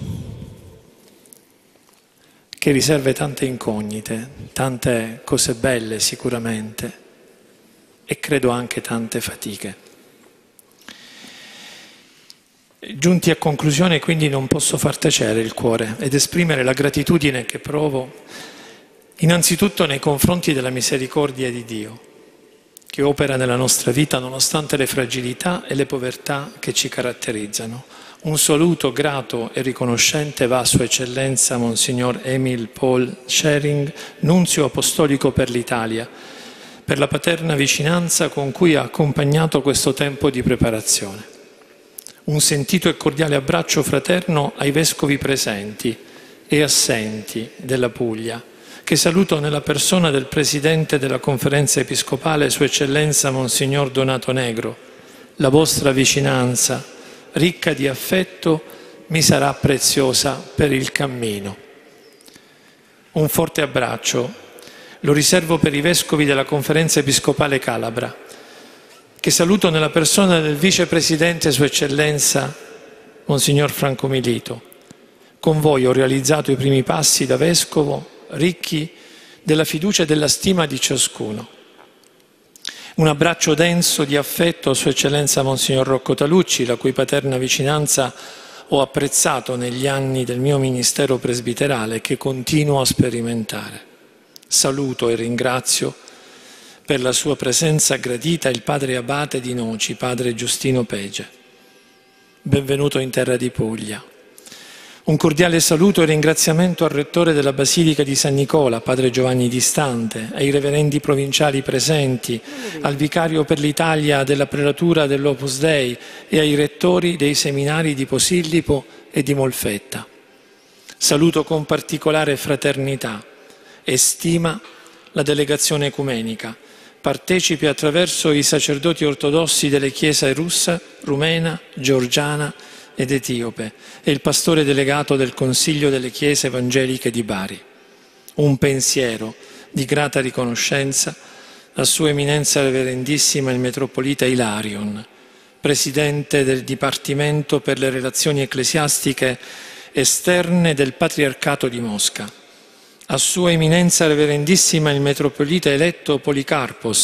che riserva tante incognite, tante cose belle sicuramente e credo anche tante fatiche. Giunti a conclusione, quindi, non posso far tacere il cuore ed esprimere la gratitudine che provo innanzitutto nei confronti della misericordia di Dio, che opera nella nostra vita nonostante le fragilità e le povertà che ci caratterizzano. Un saluto grato e riconoscente va a Sua Eccellenza Monsignor Emil Paul Schering, Nunzio Apostolico per l'Italia, per la paterna vicinanza con cui ha accompagnato questo tempo di preparazione. Un sentito e cordiale abbraccio fraterno ai vescovi presenti e assenti della Puglia, che saluto nella persona del Presidente della Conferenza Episcopale, Sua Eccellenza Monsignor Donato Negro. La vostra vicinanza, ricca di affetto, mi sarà preziosa per il cammino. Un forte abbraccio lo riservo per i vescovi della Conferenza Episcopale Calabra, che saluto nella persona del Vicepresidente Sua Eccellenza Monsignor Franco Milito. Con voi ho realizzato i primi passi da Vescovo, ricchi della fiducia e della stima di ciascuno. Un abbraccio denso di affetto a Sua Eccellenza Monsignor Rocco Talucci, la cui paterna vicinanza ho apprezzato negli anni del mio ministero presbiterale e che continuo a sperimentare. Saluto e ringrazio per la sua presenza gradita il padre abate di Noci, padre Giustino Pege. Benvenuto in terra di Puglia. Un cordiale saluto e ringraziamento al rettore della Basilica di San Nicola, padre Giovanni Distante, ai reverendi provinciali presenti, al vicario per l'Italia della prelatura dell'Opus Dei e ai rettori dei seminari di Posillipo e di Molfetta. Saluto con particolare fraternità e stima la delegazione ecumenica, partecipi attraverso i sacerdoti ortodossi delle chiese russa, rumena, georgiana ed etiope e il pastore delegato del Consiglio delle Chiese Evangeliche di Bari. Un pensiero di grata riconoscenza a Sua Eminenza Reverendissima il Metropolita Ilarion, Presidente del Dipartimento per le Relazioni Ecclesiastiche Esterne del Patriarcato di Mosca, a Sua Eminenza Reverendissima il Metropolita eletto Policarpos,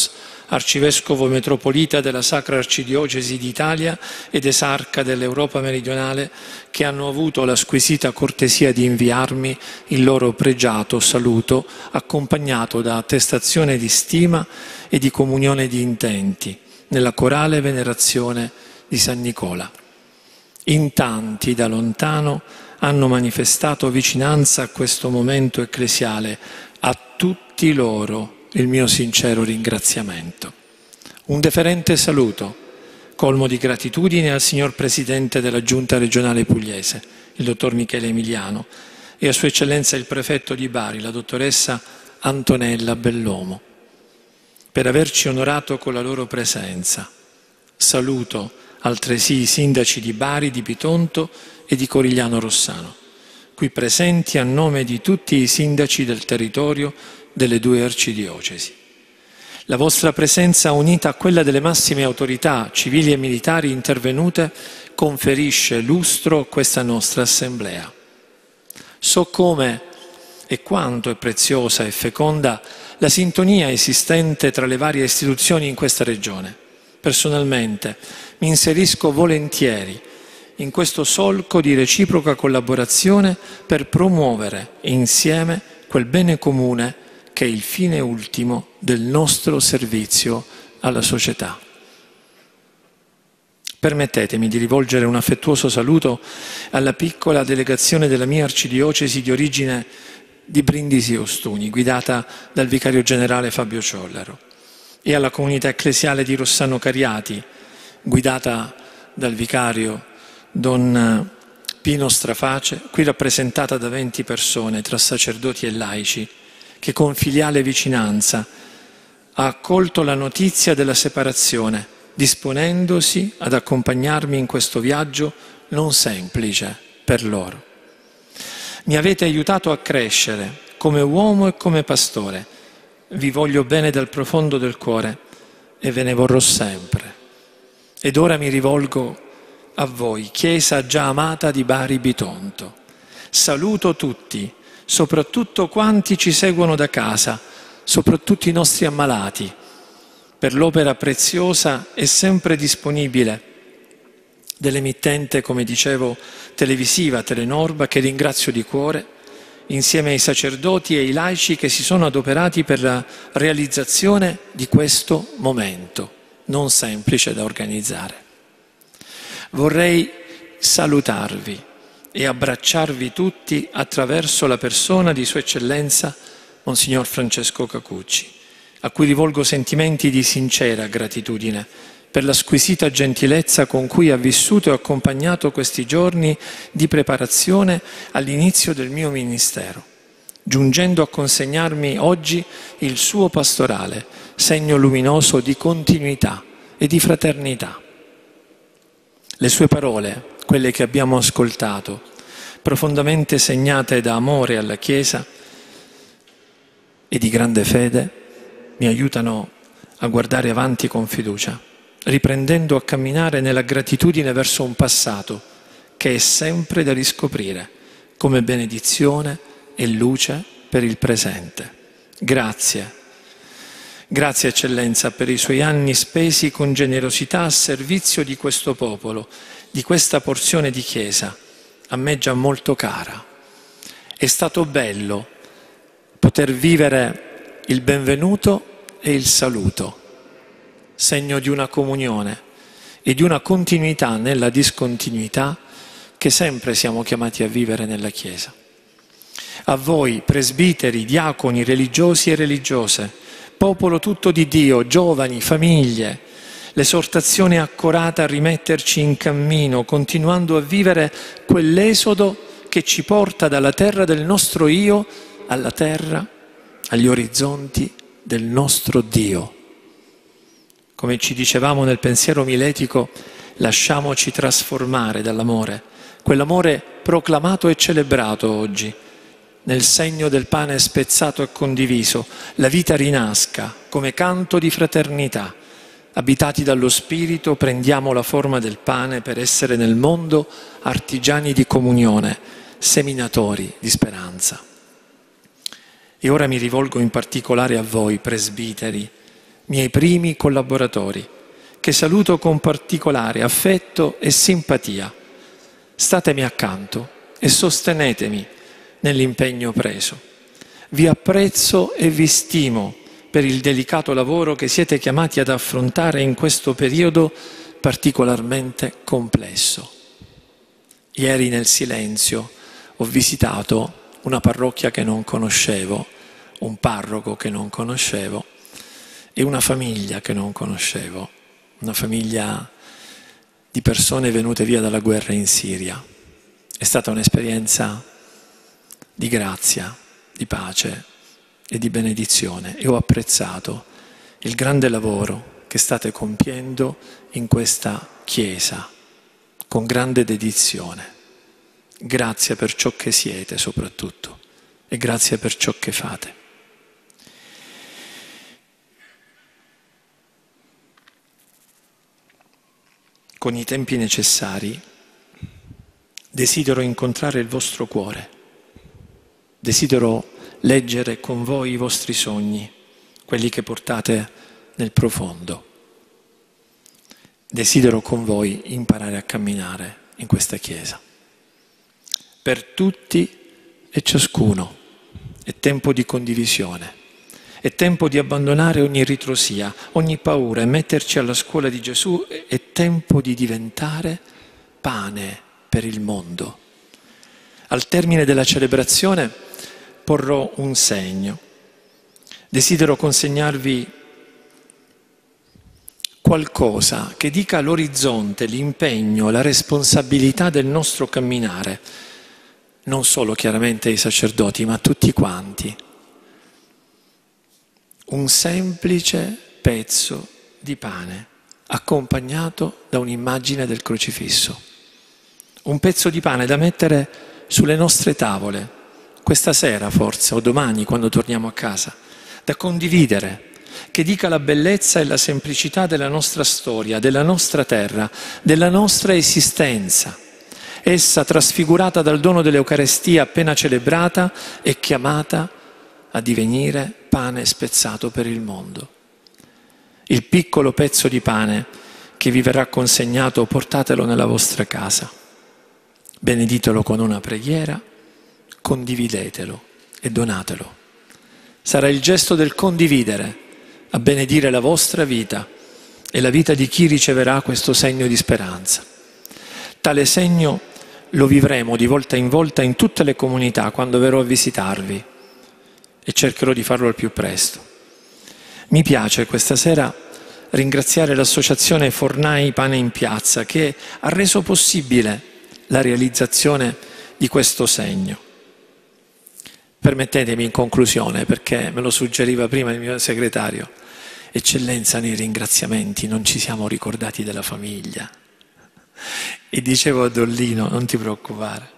arcivescovo metropolita della Sacra Arcidiocesi d'Italia ed esarca dell'Europa meridionale, che hanno avuto la squisita cortesia di inviarmi il loro pregiato saluto, accompagnato da attestazione di stima e di comunione di intenti, nella corale venerazione di San Nicola. In tanti da lontano hanno manifestato vicinanza a questo momento ecclesiale. A tutti loro il mio sincero ringraziamento. Un deferente saluto, colmo di gratitudine, al signor Presidente della Giunta regionale pugliese, il dottor Michele Emiliano, e a Sua Eccellenza il Prefetto di Bari, la dottoressa Antonella Bellomo, per averci onorato con la loro presenza. Saluto altresì i sindaci di Bari, di Bitonto e di Corigliano Rossano, qui presenti a nome di tutti i sindaci del territorio delle due arcidiocesi. La vostra presenza, unita a quella delle massime autorità civili e militari intervenute, conferisce lustro a questa nostra assemblea. So come e quanto è preziosa e feconda la sintonia esistente tra le varie istituzioni in questa regione. Personalmente mi inserisco volentieri in questo solco di reciproca collaborazione per promuovere insieme quel bene comune che è il fine ultimo del nostro servizio alla società. Permettetemi di rivolgere un affettuoso saluto alla piccola delegazione della mia arcidiocesi di origine di Brindisi Ostuni, guidata dal vicario generale Fabio Ciollaro, e alla comunità ecclesiale di Rossano Cariati, guidata dal vicario Don Pino Straface, qui rappresentata da 20 persone tra sacerdoti e laici, che con filiale vicinanza ha accolto la notizia della separazione, disponendosi ad accompagnarmi in questo viaggio non semplice per loro. Mi avete aiutato a crescere come uomo e come pastore. Vi voglio bene dal profondo del cuore e ve ne vorrò sempre. Ed ora mi rivolgo a voi, Chiesa già amata di Bari Bitonto. Saluto tutti, soprattutto quanti ci seguono da casa, soprattutto i nostri ammalati, per l'opera preziosa e sempre disponibile dell'emittente, come dicevo, televisiva Telenorba, che ringrazio di cuore, insieme ai sacerdoti e ai laici che si sono adoperati per la realizzazione di questo momento, non semplice da organizzare. Vorrei salutarvi e abbracciarvi tutti attraverso la persona di Sua Eccellenza Monsignor Francesco Cacucci, a cui rivolgo sentimenti di sincera gratitudine per la squisita gentilezza con cui ha vissuto e accompagnato questi giorni di preparazione all'inizio del mio ministero, giungendo a consegnarmi oggi il suo pastorale, segno luminoso di continuità e di fraternità. Le sue parole, quelle che abbiamo ascoltato, profondamente segnate da amore alla Chiesa e di grande fede, mi aiutano a guardare avanti con fiducia, riprendendo a camminare nella gratitudine verso un passato che è sempre da riscoprire come benedizione e luce per il presente. Grazie. Grazie Eccellenza per i suoi anni spesi con generosità a servizio di questo popolo, di questa porzione di Chiesa, a me già molto cara. È stato bello poter vivere il benvenuto e il saluto, segno di una comunione e di una continuità nella discontinuità che sempre siamo chiamati a vivere nella Chiesa. A voi, presbiteri, diaconi, religiosi e religiose, popolo tutto di Dio, giovani, famiglie, l'esortazione accorata a rimetterci in cammino, continuando a vivere quell'esodo che ci porta dalla terra del nostro io alla terra, agli orizzonti del nostro Dio. Come ci dicevamo nel pensiero miletico, lasciamoci trasformare dall'amore, quell'amore proclamato e celebrato oggi, nel segno del pane spezzato e condiviso, la vita rinasca come canto di fraternità. Abitati dallo Spirito, prendiamo la forma del pane per essere nel mondo artigiani di comunione, seminatori di speranza. E ora mi rivolgo in particolare a voi, presbiteri, miei primi collaboratori, che saluto con particolare affetto e simpatia. Statemi accanto e sostenetemi nell'impegno preso. Vi apprezzo e vi stimo per il delicato lavoro che siete chiamati ad affrontare in questo periodo particolarmente complesso. Ieri nel silenzio ho visitato una parrocchia che non conoscevo, un parroco che non conoscevo e una famiglia che non conoscevo, una famiglia di persone venute via dalla guerra in Siria. È stata un'esperienza di grazia, di pace e di benedizione e ho apprezzato il grande lavoro che state compiendo in questa Chiesa con grande dedizione. Grazie per ciò che siete soprattutto e grazie per ciò che fate. Con i tempi necessari desidero incontrare il vostro cuore, desidero leggere con voi i vostri sogni, quelli che portate nel profondo. Desidero con voi imparare a camminare in questa Chiesa. Per tutti e ciascuno è tempo di condivisione, è tempo di abbandonare ogni ritrosia, ogni paura e metterci alla scuola di Gesù, è tempo di diventare pane per il mondo. Al termine della celebrazione porrò un segno. Desidero consegnarvi qualcosa che dica l'orizzonte, l'impegno, la responsabilità del nostro camminare, non solo chiaramente ai sacerdoti, ma a tutti quanti. Un semplice pezzo di pane, accompagnato da un'immagine del crocifisso. Un pezzo di pane da mettere sulle nostre tavole, questa sera forse, o domani quando torniamo a casa, da condividere, che dica la bellezza e la semplicità della nostra storia, della nostra terra, della nostra esistenza. Essa, trasfigurata dal dono dell'Eucarestia appena celebrata, è chiamata a divenire pane spezzato per il mondo. Il piccolo pezzo di pane che vi verrà consegnato, portatelo nella vostra casa. Beneditelo con una preghiera, condividetelo e donatelo. Sarà il gesto del condividere a benedire la vostra vita e la vita di chi riceverà questo segno di speranza. Tale segno lo vivremo di volta in tutte le comunità quando verrò a visitarvi e cercherò di farlo al più presto. Mi piace questa sera ringraziare l'associazione Fornai Pane in Piazza che ha reso possibile la realizzazione di questo segno. Permettetemi in conclusione, perché me lo suggeriva prima il mio segretario, Eccellenza, nei ringraziamenti non ci siamo ricordati della famiglia. E dicevo a Dollino, non ti preoccupare,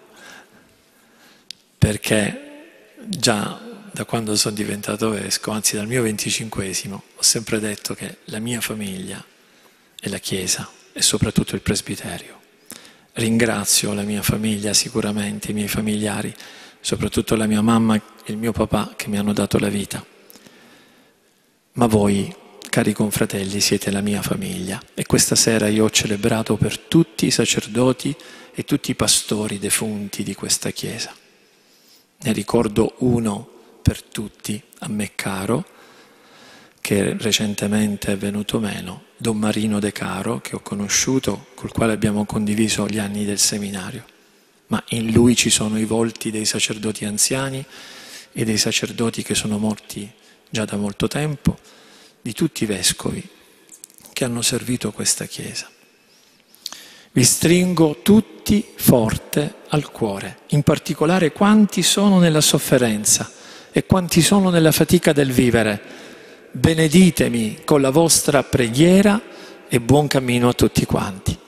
perché già da quando sono diventato vescovo, anzi dal mio 25esimo, ho sempre detto che la mia famiglia è la Chiesa e soprattutto il presbiterio. Ringrazio la mia famiglia, sicuramente i miei familiari, soprattutto la mia mamma e il mio papà che mi hanno dato la vita. Ma voi, cari confratelli, siete la mia famiglia e questa sera io ho celebrato per tutti i sacerdoti e tutti i pastori defunti di questa Chiesa. Ne ricordo uno per tutti, a me caro, che recentemente è venuto meno, Don Marino De Caro, che ho conosciuto, col quale abbiamo condiviso gli anni del seminario. Ma in lui ci sono i volti dei sacerdoti anziani e dei sacerdoti che sono morti già da molto tempo, di tutti i vescovi che hanno servito questa Chiesa. Vi stringo tutti forte al cuore, in particolare quanti sono nella sofferenza e quanti sono nella fatica del vivere. Beneditemi con la vostra preghiera e buon cammino a tutti quanti.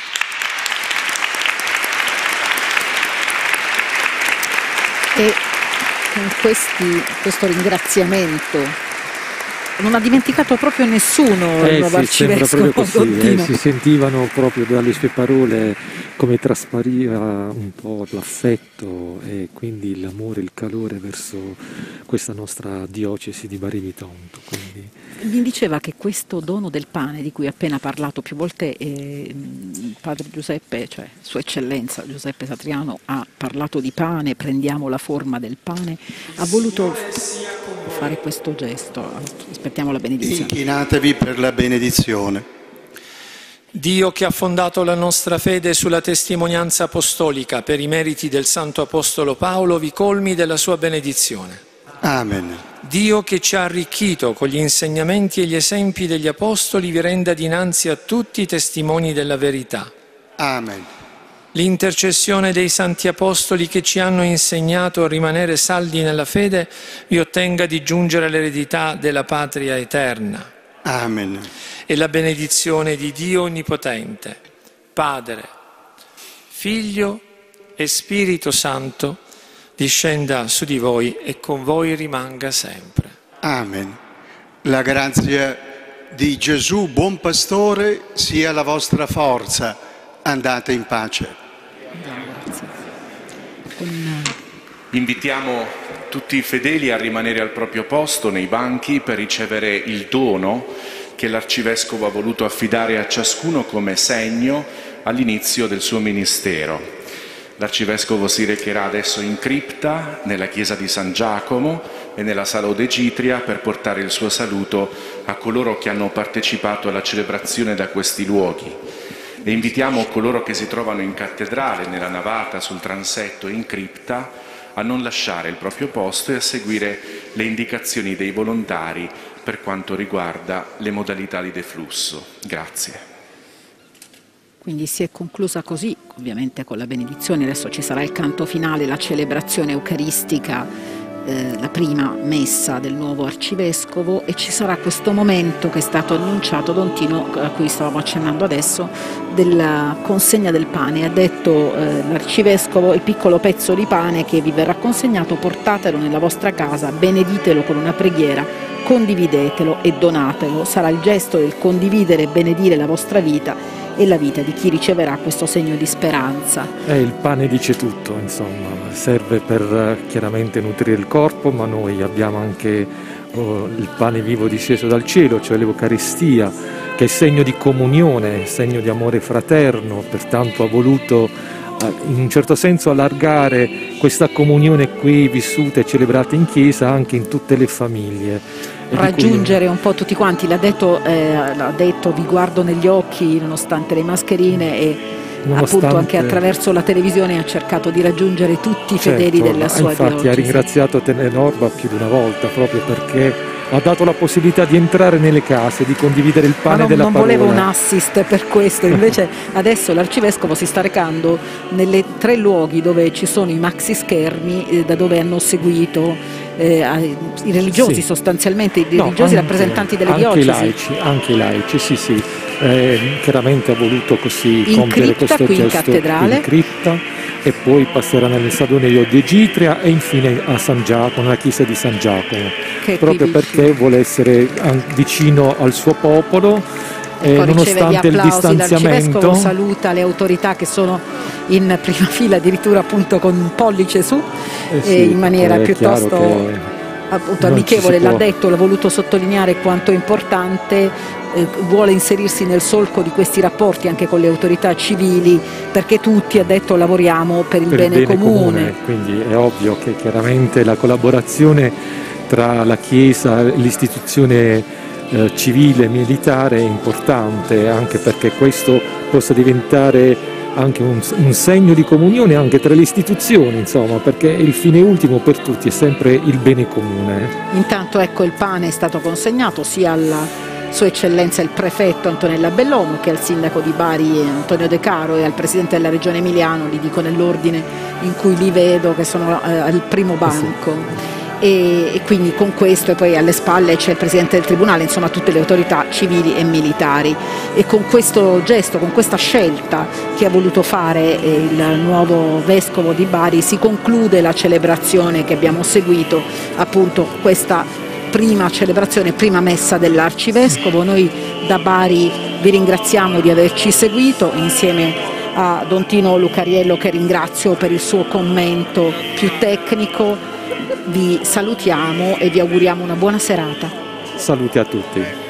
E con questo ringraziamento non ha dimenticato proprio nessuno il nuovo arcivescovo sembra proprio così, si sentivano proprio dalle sue parole come traspariva un po' l'affetto e quindi l'amore, il calore verso questa nostra diocesi di Bari Bitonto. Quindi... Mi diceva che questo dono del pane, di cui ha appena parlato più volte padre Giuseppe, cioè Sua Eccellenza Giuseppe Satriano, ha parlato di pane, prendiamo la forma del pane, ha voluto fare questo gesto. Aspettiamo la benedizione. Inchinatevi per la benedizione. Dio, che ha fondato la nostra fede sulla testimonianza apostolica per i meriti del Santo Apostolo Paolo, vi colmi della sua benedizione. Amen. Dio, che ci ha arricchito con gli insegnamenti e gli esempi degli Apostoli, vi renda dinanzi a tutti i testimoni della verità. Amen. L'intercessione dei Santi Apostoli che ci hanno insegnato a rimanere saldi nella fede vi ottenga di giungere all'eredità della patria eterna. Amen. E la benedizione di Dio Onnipotente, Padre, Figlio e Spirito Santo, discenda su di voi e con voi rimanga sempre. Amen. La grazia di Gesù, buon pastore, sia la vostra forza. Andate in pace. Invitiamo tutti i fedeli a rimanere al proprio posto nei banchi per ricevere il dono che l'Arcivescovo ha voluto affidare a ciascuno come segno all'inizio del suo ministero. L'Arcivescovo si recherà adesso in cripta, nella chiesa di San Giacomo e nella sala Odegitria per portare il suo saluto a coloro che hanno partecipato alla celebrazione da questi luoghi. E invitiamo coloro che si trovano in cattedrale, nella navata, sul transetto e in cripta a non lasciare il proprio posto e a seguire le indicazioni dei volontari per quanto riguarda le modalità di deflusso. Grazie. Quindi si è conclusa così, ovviamente con la benedizione. Adesso ci sarà il canto finale, la celebrazione eucaristica, la prima messa del nuovo arcivescovo, e ci sarà questo momento che è stato annunciato, Don Tino, a cui stavamo accennando adesso, della consegna del pane. Ha detto l'arcivescovo: il piccolo pezzo di pane che vi verrà consegnato portatelo nella vostra casa, beneditelo con una preghiera, condividetelo e donatelo. Sarà il gesto del condividere e benedire la vostra vita e la vita di chi riceverà questo segno di speranza. Il pane dice tutto, insomma, serve per chiaramente nutrire il corpo, ma noi abbiamo anche il pane vivo disceso dal cielo, cioè l'Eucaristia, che è segno di comunione, segno di amore fraterno, pertanto ha voluto in un certo senso allargare questa comunione qui vissuta e celebrata in chiesa anche in tutte le famiglie. Raggiungere un po' tutti quanti, l'ha detto, vi guardo negli occhi nonostante le mascherine, e appunto anche attraverso la televisione ha cercato di raggiungere tutti i fedeli della sua diocesi. Infatti ha ringraziato Tenenorba più di una volta proprio perché ha dato la possibilità di entrare nelle case, di condividere il pane della parola. Non volevo un assist per questo, invece adesso l'Arcivescovo si sta recando nelle 3 luoghi dove ci sono i maxi schermi, da dove hanno seguito i religiosi, sì. Sostanzialmente i religiosi rappresentanti delle diocesi. Anche i laici, sì. Chiaramente ha voluto così compiere questo gesto in cattedrale, in cripta, e poi passerà nelle salone di Odegitria e infine a San Giacomo, nella chiesa di San Giacomo, proprio perché vuole essere vicino al suo popolo. Nonostante il distanziamento, l'Arcivescovo saluta le autorità che sono in prima fila, addirittura appunto con un pollice su, in maniera piuttosto appunto amichevole. L'ha detto, l'ha voluto sottolineare quanto è importante, vuole inserirsi nel solco di questi rapporti anche con le autorità civili, perché tutti, ha detto, lavoriamo per il bene comune. Quindi è ovvio che chiaramente la collaborazione tra la Chiesa e l'istituzione civile e militare è importante, anche perché questo possa diventare anche un segno di comunione anche tra le istituzioni, insomma, perché il fine ultimo per tutti è sempre il bene comune. Intanto ecco, il pane è stato consegnato sia alla Sua Eccellenza il Prefetto Antonella Bellomo che al Sindaco di Bari Antonio De Caro e al Presidente della Regione Emiliano, li dico nell'ordine in cui li vedo, che sono al primo banco. E quindi con questo, e poi alle spalle c'è il Presidente del Tribunale, insomma tutte le autorità civili e militari, e con questo gesto, con questa scelta che ha voluto fare il nuovo Vescovo di Bari, si conclude la celebrazione che abbiamo seguito, appunto questa prima celebrazione, prima messa dell'Arcivescovo. Noi da Bari vi ringraziamo di averci seguito insieme a Don Tino Lucariello, che ringrazio per il suo commento più tecnico. Vi salutiamo e vi auguriamo una buona serata. Saluti a tutti.